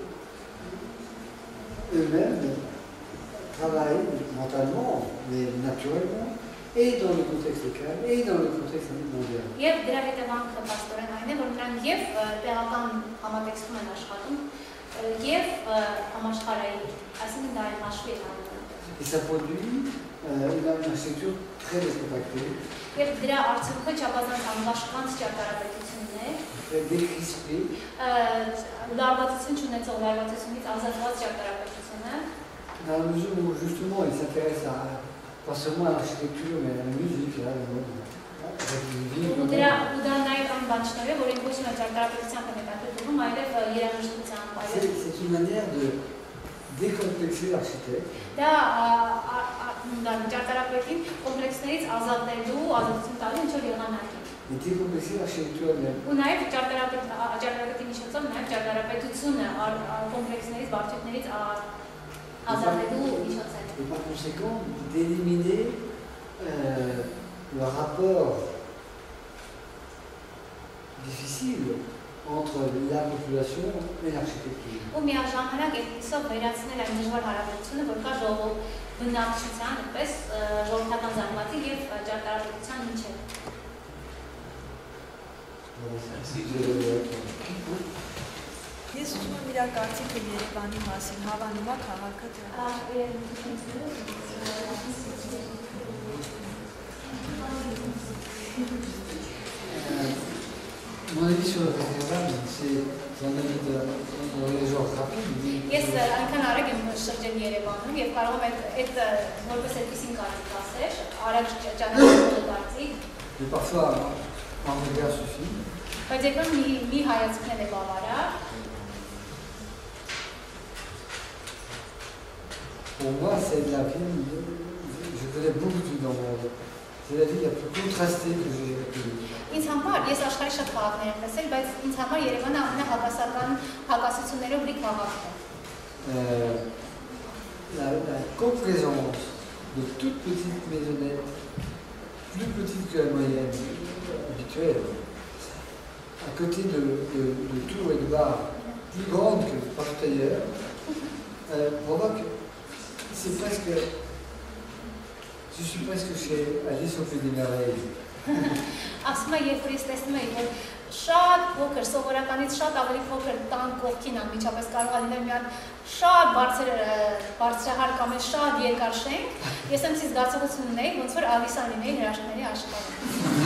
eux-mêmes travaillent mentalement, mais naturellement, et dans le contexte local, et dans le contexte mondial. Եվ դրա հետևանքը պաստորեն այն է, որ նրանք եւ տեղական համատեքստում են աշխատում, եւ համաշխարհային, այսինքն դա այն հաշվի է առնում։ Et ça produit une architecture très décompactée, Եվ դրա արդյունքը չափազանց անվաշկանց ճարտարապետություններ, décrispée, լարվածություն չունեցող լարվածությունից ազատված ճարտարապետությունը, dans la mesure où justement ils s'intéressent pas seulement à l'architecture, mais à la musique, à la mode, avec une vie. ու դա նաև այն բան շնորհիվ է, որ ինքը ոչ միայն ճարտարապետության հետաքրքրվում, այլև երաժշտության, այլև C'est une manière de décomplexer l'architecte. դա ճարտարապետին կոմպլեքսներից ազատելու, ազատություն տալու ինչ որ եղանակ է։ Et décomplexer l'architecture elle-même. Ու նաև ճարտարապետի միջոցով նաև ճարտարապետությունը կոմպլեքսներից, բարդություններից ազատելու միջոց է։ Et par conséquent, d'éliminer le rapport difficile entre la population et l'architecture. Ու միաժամանակ այդպիսով վերացնել այն դժվար հարաբերությունը, որ կա բնակչության, այդպես ժողովրդական զանգվածի եւ ճարտարապետության միջեւ։ Ես ուզում եմ իր կարծիքը Երևանի մասին, հավանում է քաղաքը դրա։ Mon avis sur le festival, c'est un avis de genre rapide. Ես այնքան արագ եմ շրջել Երևանում եւ կարող եմ այդ որպես այդպեսին կարծիք ասել, արագ ճանաչելու կարծիք։ Mais parfois, un regard suffit. Բայց եկան մի հայացքն է բավարար։ Pour moi, c'est la ville, je connais beaucoup de villes dans le monde. C'est la ville la plus contrastée que j'ai connue. Ինձ համար ես աշխարհի շատ քաղաքներ եմ տեսել, բայց ինձ համար Երևանը ամենահավասարական հակասություններով լի քաղաքն է։ La coprésence de toutes petites maisonnettes, plus petites que la moyenne habituelle, à côté de tours et de bars, plus grandes que partout ailleurs, provoque, c'est presque, je suis presque chez Alice au Pays des Merveilles. Ասում եմ, երբ որ ես տեսնում եմ, որ շատ փոքր, սովորականից շատ ավելի փոքր տան կողքին անմիջապես կարող է լինել մի հատ շատ բարձրահար կամ շատ երկար շենք, ես այնպես զգացողություն ունեի, ոնց որ Ալիսան լինեի հրաշքների աշխարհում։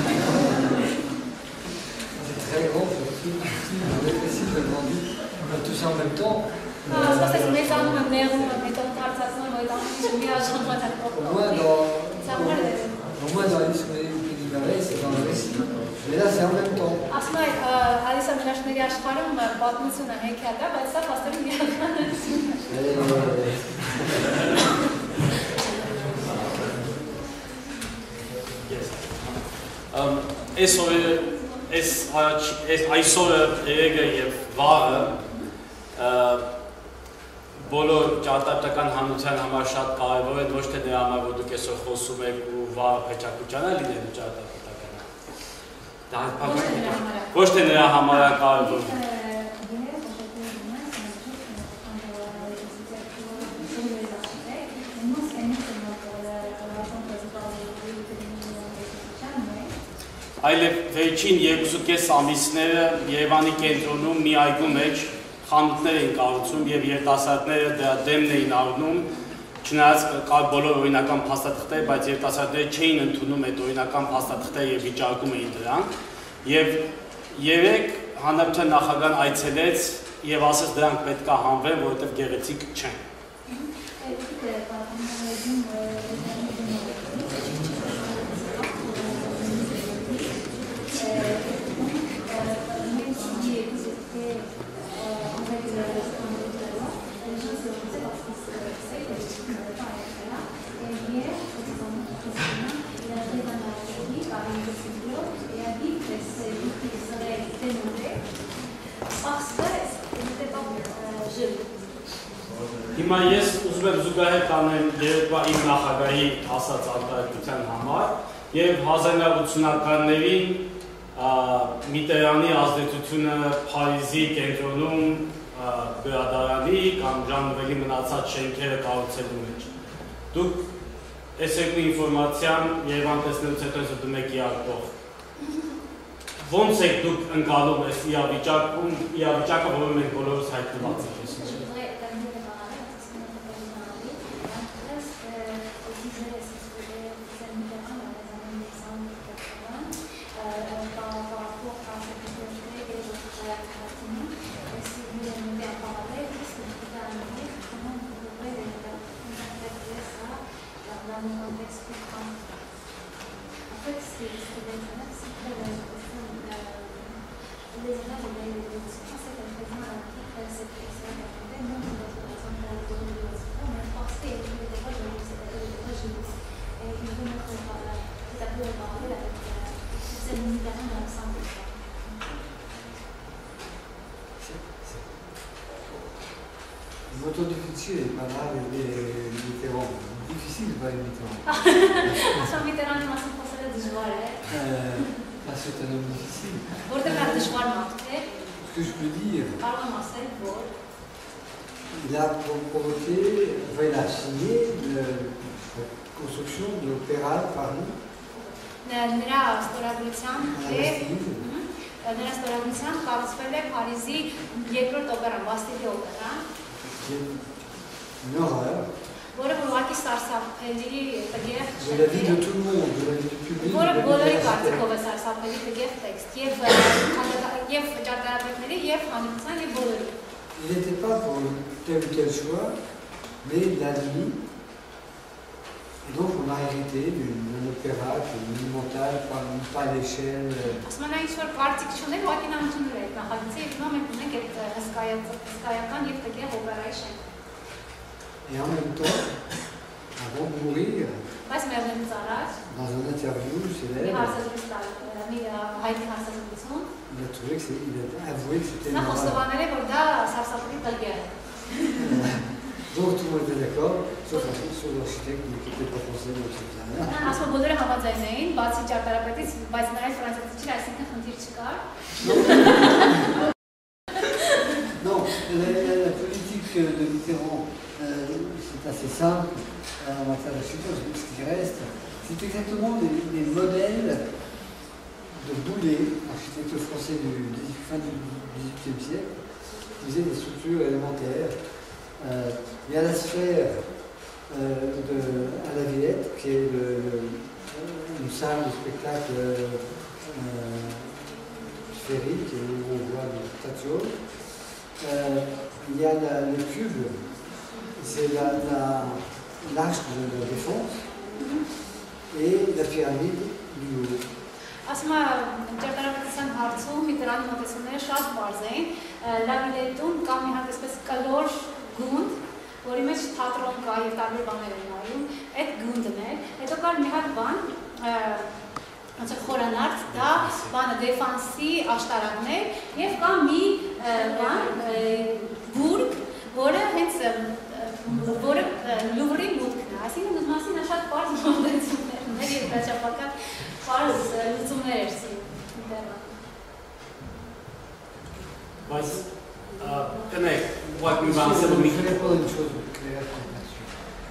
C'est très grand, rétrécir de grandir, tout ça en même temps. Ասում եմ, մեծանում եմ, նեղում եմ, հետո կարծացնում եմ, որ դա մի աշխատանք Au moins dans Alice au Pays des Merveilles, c'est dans le récit. Mais là, c'est en même temps. Ասում եմ, Ալիսա հրաշքների աշխարհում պատմությունը հեքիաթ է, բայց սա փաստորեն իրականություն է։ Այսօրը երեգը եւ վաղը բոլոր ճարտարապետական հանրության համար շատ կարևոր է, ոչ թե նրա համար, որ դուք այսօր խոսում եք ու վաղը փեչակության է լինելու ճարտարապետական։ Ոչ թե նրա համար կարևոր։ Այլև վերջին 2.5 ամիսները Երևանի կենտրոնում մի այգու մեջ խանութներ էին կառուցում եւ երիտասարդները դրա դեմն էին առնում, չնայած կար բոլոր օրինական փաստաթղթեր, բայց երիտասարդները չէին ընդունում այդ օրինական փաստաթղթերը եւ վիճարկում էին դրանք։ Եվ երեք հանրապետության նախագահան այցելեց եւ ասաց դրանք պետք է հանվեն, որովհետեւ գեղեցիկ չեն։ Հիմա ես ուզում եմ զուգահեռ տանեմ երեկվա իմ նախագահի ասած արտահայտության համար եւ 1980-ականներին Միտերանի ազդեցությունը Փարիզի կենտրոնում գրադարանի կամ Ժանվելի մնացած շենքերը կառուցելու մեջ։ Դուք այս երկու ինֆորմացիան Երևան տեսնելուց հետո ես դու եք իարկող։ Ոնց եք դուք ընկալում այս իրավիճակը, որը մենք բոլորս հայտնված ենք։ Votre difficile est pas là les Mitterrand. Difficile pas les Mitterrand. Așa Mitterrand m-a spus să le dezvoare. Parce que c'est un homme difficile. Vorte la dezvoare noapte. Ce que je peux dire, Parlăm asta e vor. il a provoqué, enfin il a signé la construction de l'Opéra de Paris. Նրա ստորագրության նրա ստորագրության կառուցվել է Փարիզի երկրորդ օպերան, Բաստիլի օպերան։ Une horreur. Որը ուղղակի սարսափելի տեղ De la vie de tout le monde, de la vie du public. որը բոլորի կարծիքով է սարսափելի տեղ տեքստ եւ ճարտարապետների եւ հանրության եւ բոլորի։ Il n'était pas pour tel ou tel choix, mais la vie. Et donc on a hérité d'un opéra qui est monumental, pas à l'échelle. Ասում են ինչ-որ կարծիք չուներ, ուղղակի նա ընդունել է այդ նախագծի եւ հիմա մենք ունենք այդ հսկայական եւ տեղ օպերայի շենք։ Et en même temps, avant de mourir, Բայց մեռնելուց առաջ dans un interview մի célèbre, հարցազրույց մի հայտնի հարցազրույցում il a avoué que c'était նա une horreur. խոստովանել է, որ դա սարսափելի տեղ է։ Donc tout le monde était d'accord, sauf l'architecte qui n'était pas français, donc c'était rien. Նա ասում է բոլորը համաձայն էին, բացի ճարտարապետից, բայց նրա ֆրանսիացի չէր, այսինքն խնդիր չկար։ Non, la politique de Mitterrand, c'est assez simple en matière d'architecture, ce qui reste, c'est exactement les modèles de Boulet, architecte français fin du XVIIIe siècle, qui faisait des structures élémentaires. Il y a la sphère à la Villette, qui est une salle de spectacle sphérique où on voit des tas de choses. Il y a le cube, c'est l'arche de la défense, et la pyramide du haut. Ասում է ճարտարապետության հարցում Միտերանի մոտեցումները շատ բարձ էին, Լավիլետում կամ մի հատ այսպես կլոր գունդ, որի մեջ թատրոն կա եւ տարբեր բաներ են նայում, այդ գունդն է, հետո կար մի հատ բան, ոնց է խորանարդ, դա բանը դեֆանսի աշտարակներ եւ կա մի բան, բուրգ, որը հենց որը Լուվրի մուտքն է, այսինքն ուզում ասի նա շատ բարձ մոտեցումներ ուներ եւ հրաչափական բարձ լուծումներ էր սիրում։ Բայց կնեք, ուղղակի մի բան Je ասել մի voulais répondre une chose claire là-dessus.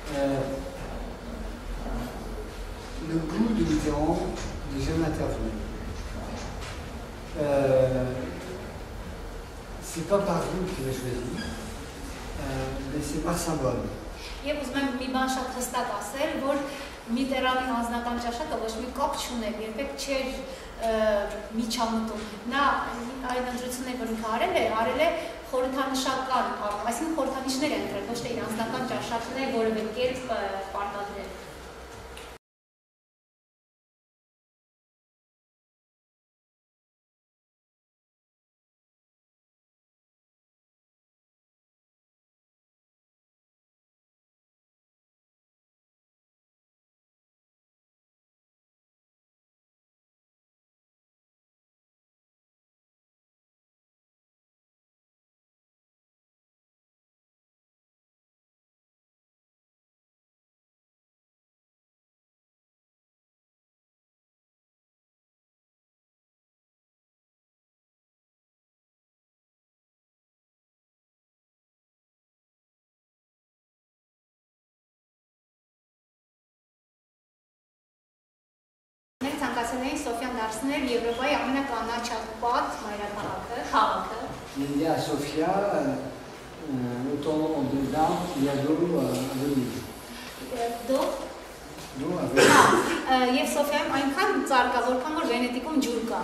Le goût de Mitterrand n'est jamais intervenu. C'est pas par goût qu'il a choisi, mais c'est par symbole. Եվ ուզում եմ մի բան շատ հստակ ասել, որ Միտերանի անձնական ճաշակը ոչ մի կապ չուներ, երբեք չէր միջամտում։ Նա այն ընտրությունները, որ ինքը արել է խորհրդանշական առումով, այսինքն խորհրդանիշներ են ընտրել, ոչ թե իր անձնական ճաշակն է որևէ կերպ պարտադրել։ Ցանկացել էին Սոֆիան դարձնել Եվրոպայի ամենականաչապատ մայրաքաղաքը։ Il y a à Sofia autant d'arbres qu'il y a d'eau à Venise. D'eau à Venise. Եվ Սոֆիայում այնքան ծառ կա, որքան որ Վենետիկում ջուր կա։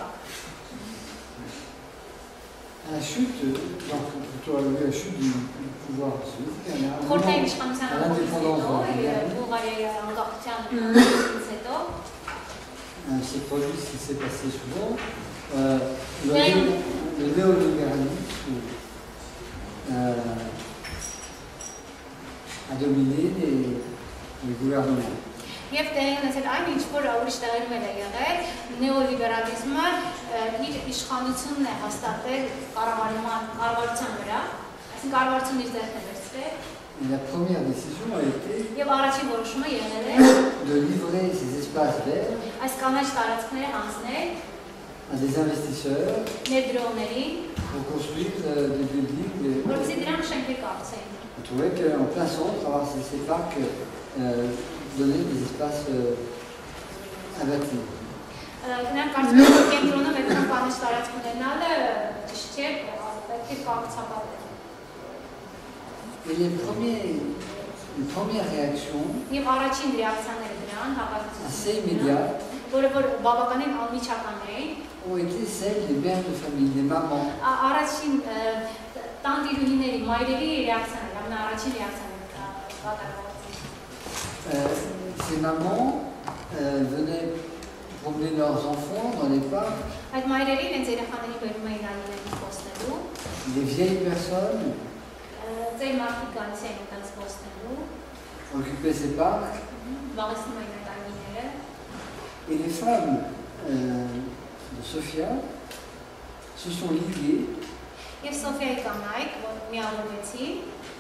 À la chute, donc plutôt la chute du pouvoir soviétique, Խորհրդային իշխանության à l'indépendance Բուլղարիայի անկախության հետո c'est produit ce qui s'est passé souvent. Le néolibéralisme a dominé les gouvernements. Եվ տեղի ունեցել այն, ինչ որ ուրիշ տեղերում էլ է եղել, նեոլիբերալիզմը իր իշխանությունն է հաստատել կառավարության վրա, այսինքն կառավարությունն իր ձեռքն է վերցրել։ La première décision a été Եվ առաջին որոշումը եղել է de livrer ces espaces verts այս կանաչ տարածքները հանձնել à des investisseurs ներդրողներին, pour construire des buildings. որպեսզի դրանք շենքեր կառուցեին։ On trouvait qu'en plein centre, avoir ces parcs donnaient des espaces à bâtir. Նրանք կարծում են, որ կենտրոնում այդքան կանաչ տարածք ունենալը ճիշտ չէ, պետք է կառուցապատել։ Et les premières réactions Եվ առաջին ռեակցիաները դրան assez immédiates որը որ բավականին անմիջական էին, ont été celles des mères de famille, des mamans. Առաջին տանտիրուհիների, մայրերի ռեակցիաները, ամենաառաջին ռեակցիաները կատարվեցին։ Ces mamans venaient promener leurs enfants dans les parcs. Այդ մայրերին հենց երեխաների բերում էին այլերին խոսնելու, Les vieilles personnes ծեր մարդիկ գալիս էին այդպես խոսնելու, occupaient ces parcs. զբաղեցնում էին այդ այգիները, Et les femmes de Sofia se sont liguées եւ Սոֆիայի կանայք, որ միավորվեցին,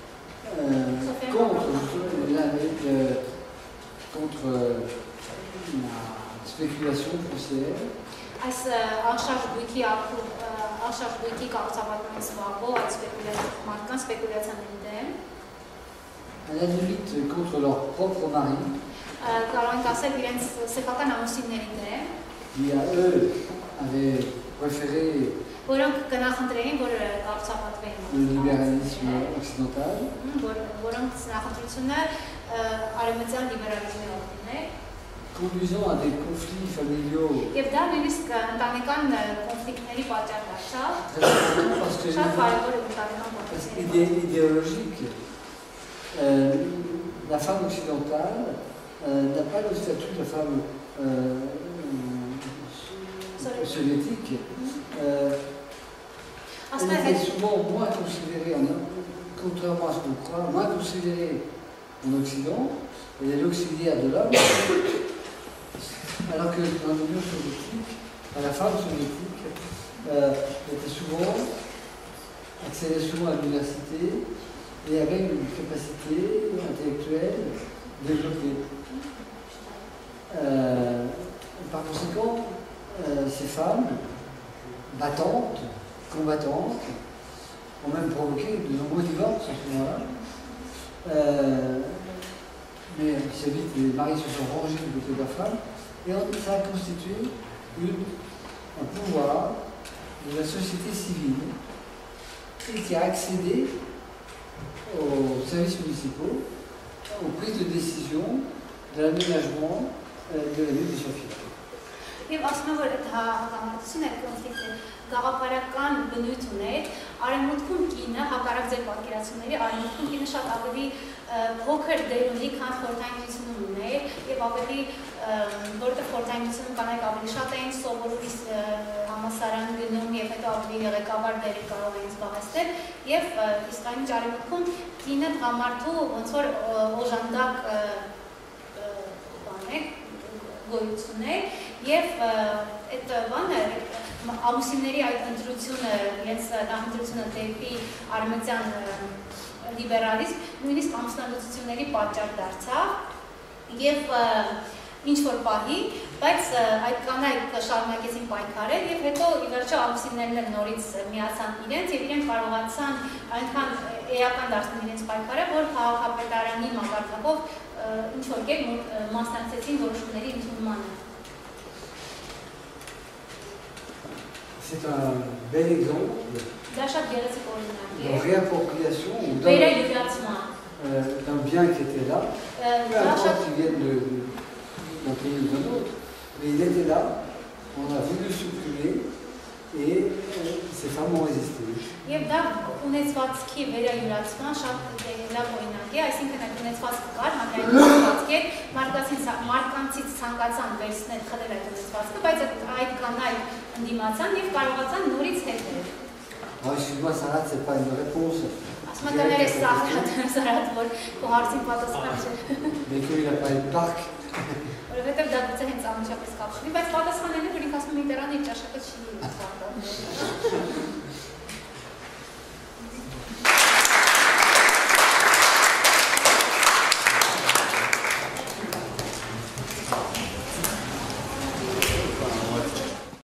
contre la spéculation foncière. այս անշարժ գույքի կառուցապատման զբաղվող այդ մարդկանց սպեկուլյացիաների դեմ, À la limite contre leur propre mari, կարող ենք ասել իրենց սեփական ամուսինների դեմ, qui à eux avaient préféré որոնք կնախընտրեին, որ կառուցապատվեին le libéralisme occidental. որոնք նախընտրությունը արևմտյան լիբերալիզմի օգտներ, Conduisant à des conflits familiaux եւ դա նույնիսկ ընտանեկան կոնֆլիկտների պատճառ դարձավ, très importants parce que շատ կարևոր ընտանեկան կոնֆլիկտների idéologique. La femme occidentale n'a pas le statut de la femme soviétique. Elle est souvent moins considérée, contrairement à ce qu'on croit, moins considérée en Occident. Elle est l'auxiliaire de l'homme, alors que dans l'Union soviétique, la femme soviétique accédait souvent à l'université et avait une capacité intellectuelle développée. Par conséquent, ces femmes battantes, combattantes, ont même provoqué de nombreux divorces à ce moment-là. Mais assez vite, les maris se sont rangés du côté de la femme, et ça a constitué un pouvoir de la société civile et qui a accédé aux services municipaux, aux prises de décision, de l'aménagement de la ville de Sofia. Եվ ասում եմ, որ այդ հակամարտությունը, այդ կոնֆլիկտը գաղափարական բնույթ ուներ, արևմուտքում կինը, հակառակ ձեր պատկերացումների, արևմուտքում կինը շատ ավելի փոքր դեր ունի, քան խորհրդային միությունում ուներ, եւ ավելի որտեղ խորհրդային միությունում կանայք ավելի շատ էին սովորում համալսարան գնում եւ հետո ավելի ղեկավար դեր կարող էին զբաղեցնել, եւ իսկ այն արևմուտքում կինը տղամարդու ոնց որ օժանդակ բան է գոյություն է եւ այդ բանը ամուսինների այդ ընտրությունը, իրենց նախընտրությունը դեպի արմենիան լիբերալիզմ նույնիսկ ամուսնալուծությունների պատճառ դարձավ եւ ինչ որ պահի, բայց այդ կանայք շարունակեցին պայքարել եւ հետո ի վերջո ամուսիններն էլ նորից միացան իրենց եւ իրենք կարողացան այնքան էական դարձնել իրենց պայքարը, որ քաղաքապետարանի մակարդակով ինչ որ կերպ մասնակցեցին որոշումների ընդունմանը։ C'est un bel exemple de réappropriation d'un bien qui était là, peu importe qu'il vienne d'un pays ou d'un autre, mais il était là, on a voulu le supprimer et ces femmes ont résisté. Եվ դա ունեցվածքի վերայուրացման շատ լավ օրինակ է, այսինքն այդ ունեցվածքը կար, հանրային ունեցվածք էր, մարդկանցից ցանկացան վերցնել, խլել այդ ունեցվածքը, բայց այդ կանայք ընդդիմացան եւ կարողացան նորից հետել։ Excuse-moi, Sarah, c'est pas une réponse. Ասմականներ է Սարատ, որ քո հարցին պատասխան չէ։ Mais qu'il n'a pas eu de parc. Որովհետև դա գուցե հենց անմիջապես կապ չունի, բայց պատասխանելը, որ ինք ասում եմ Միտերանի ճաշակը չի։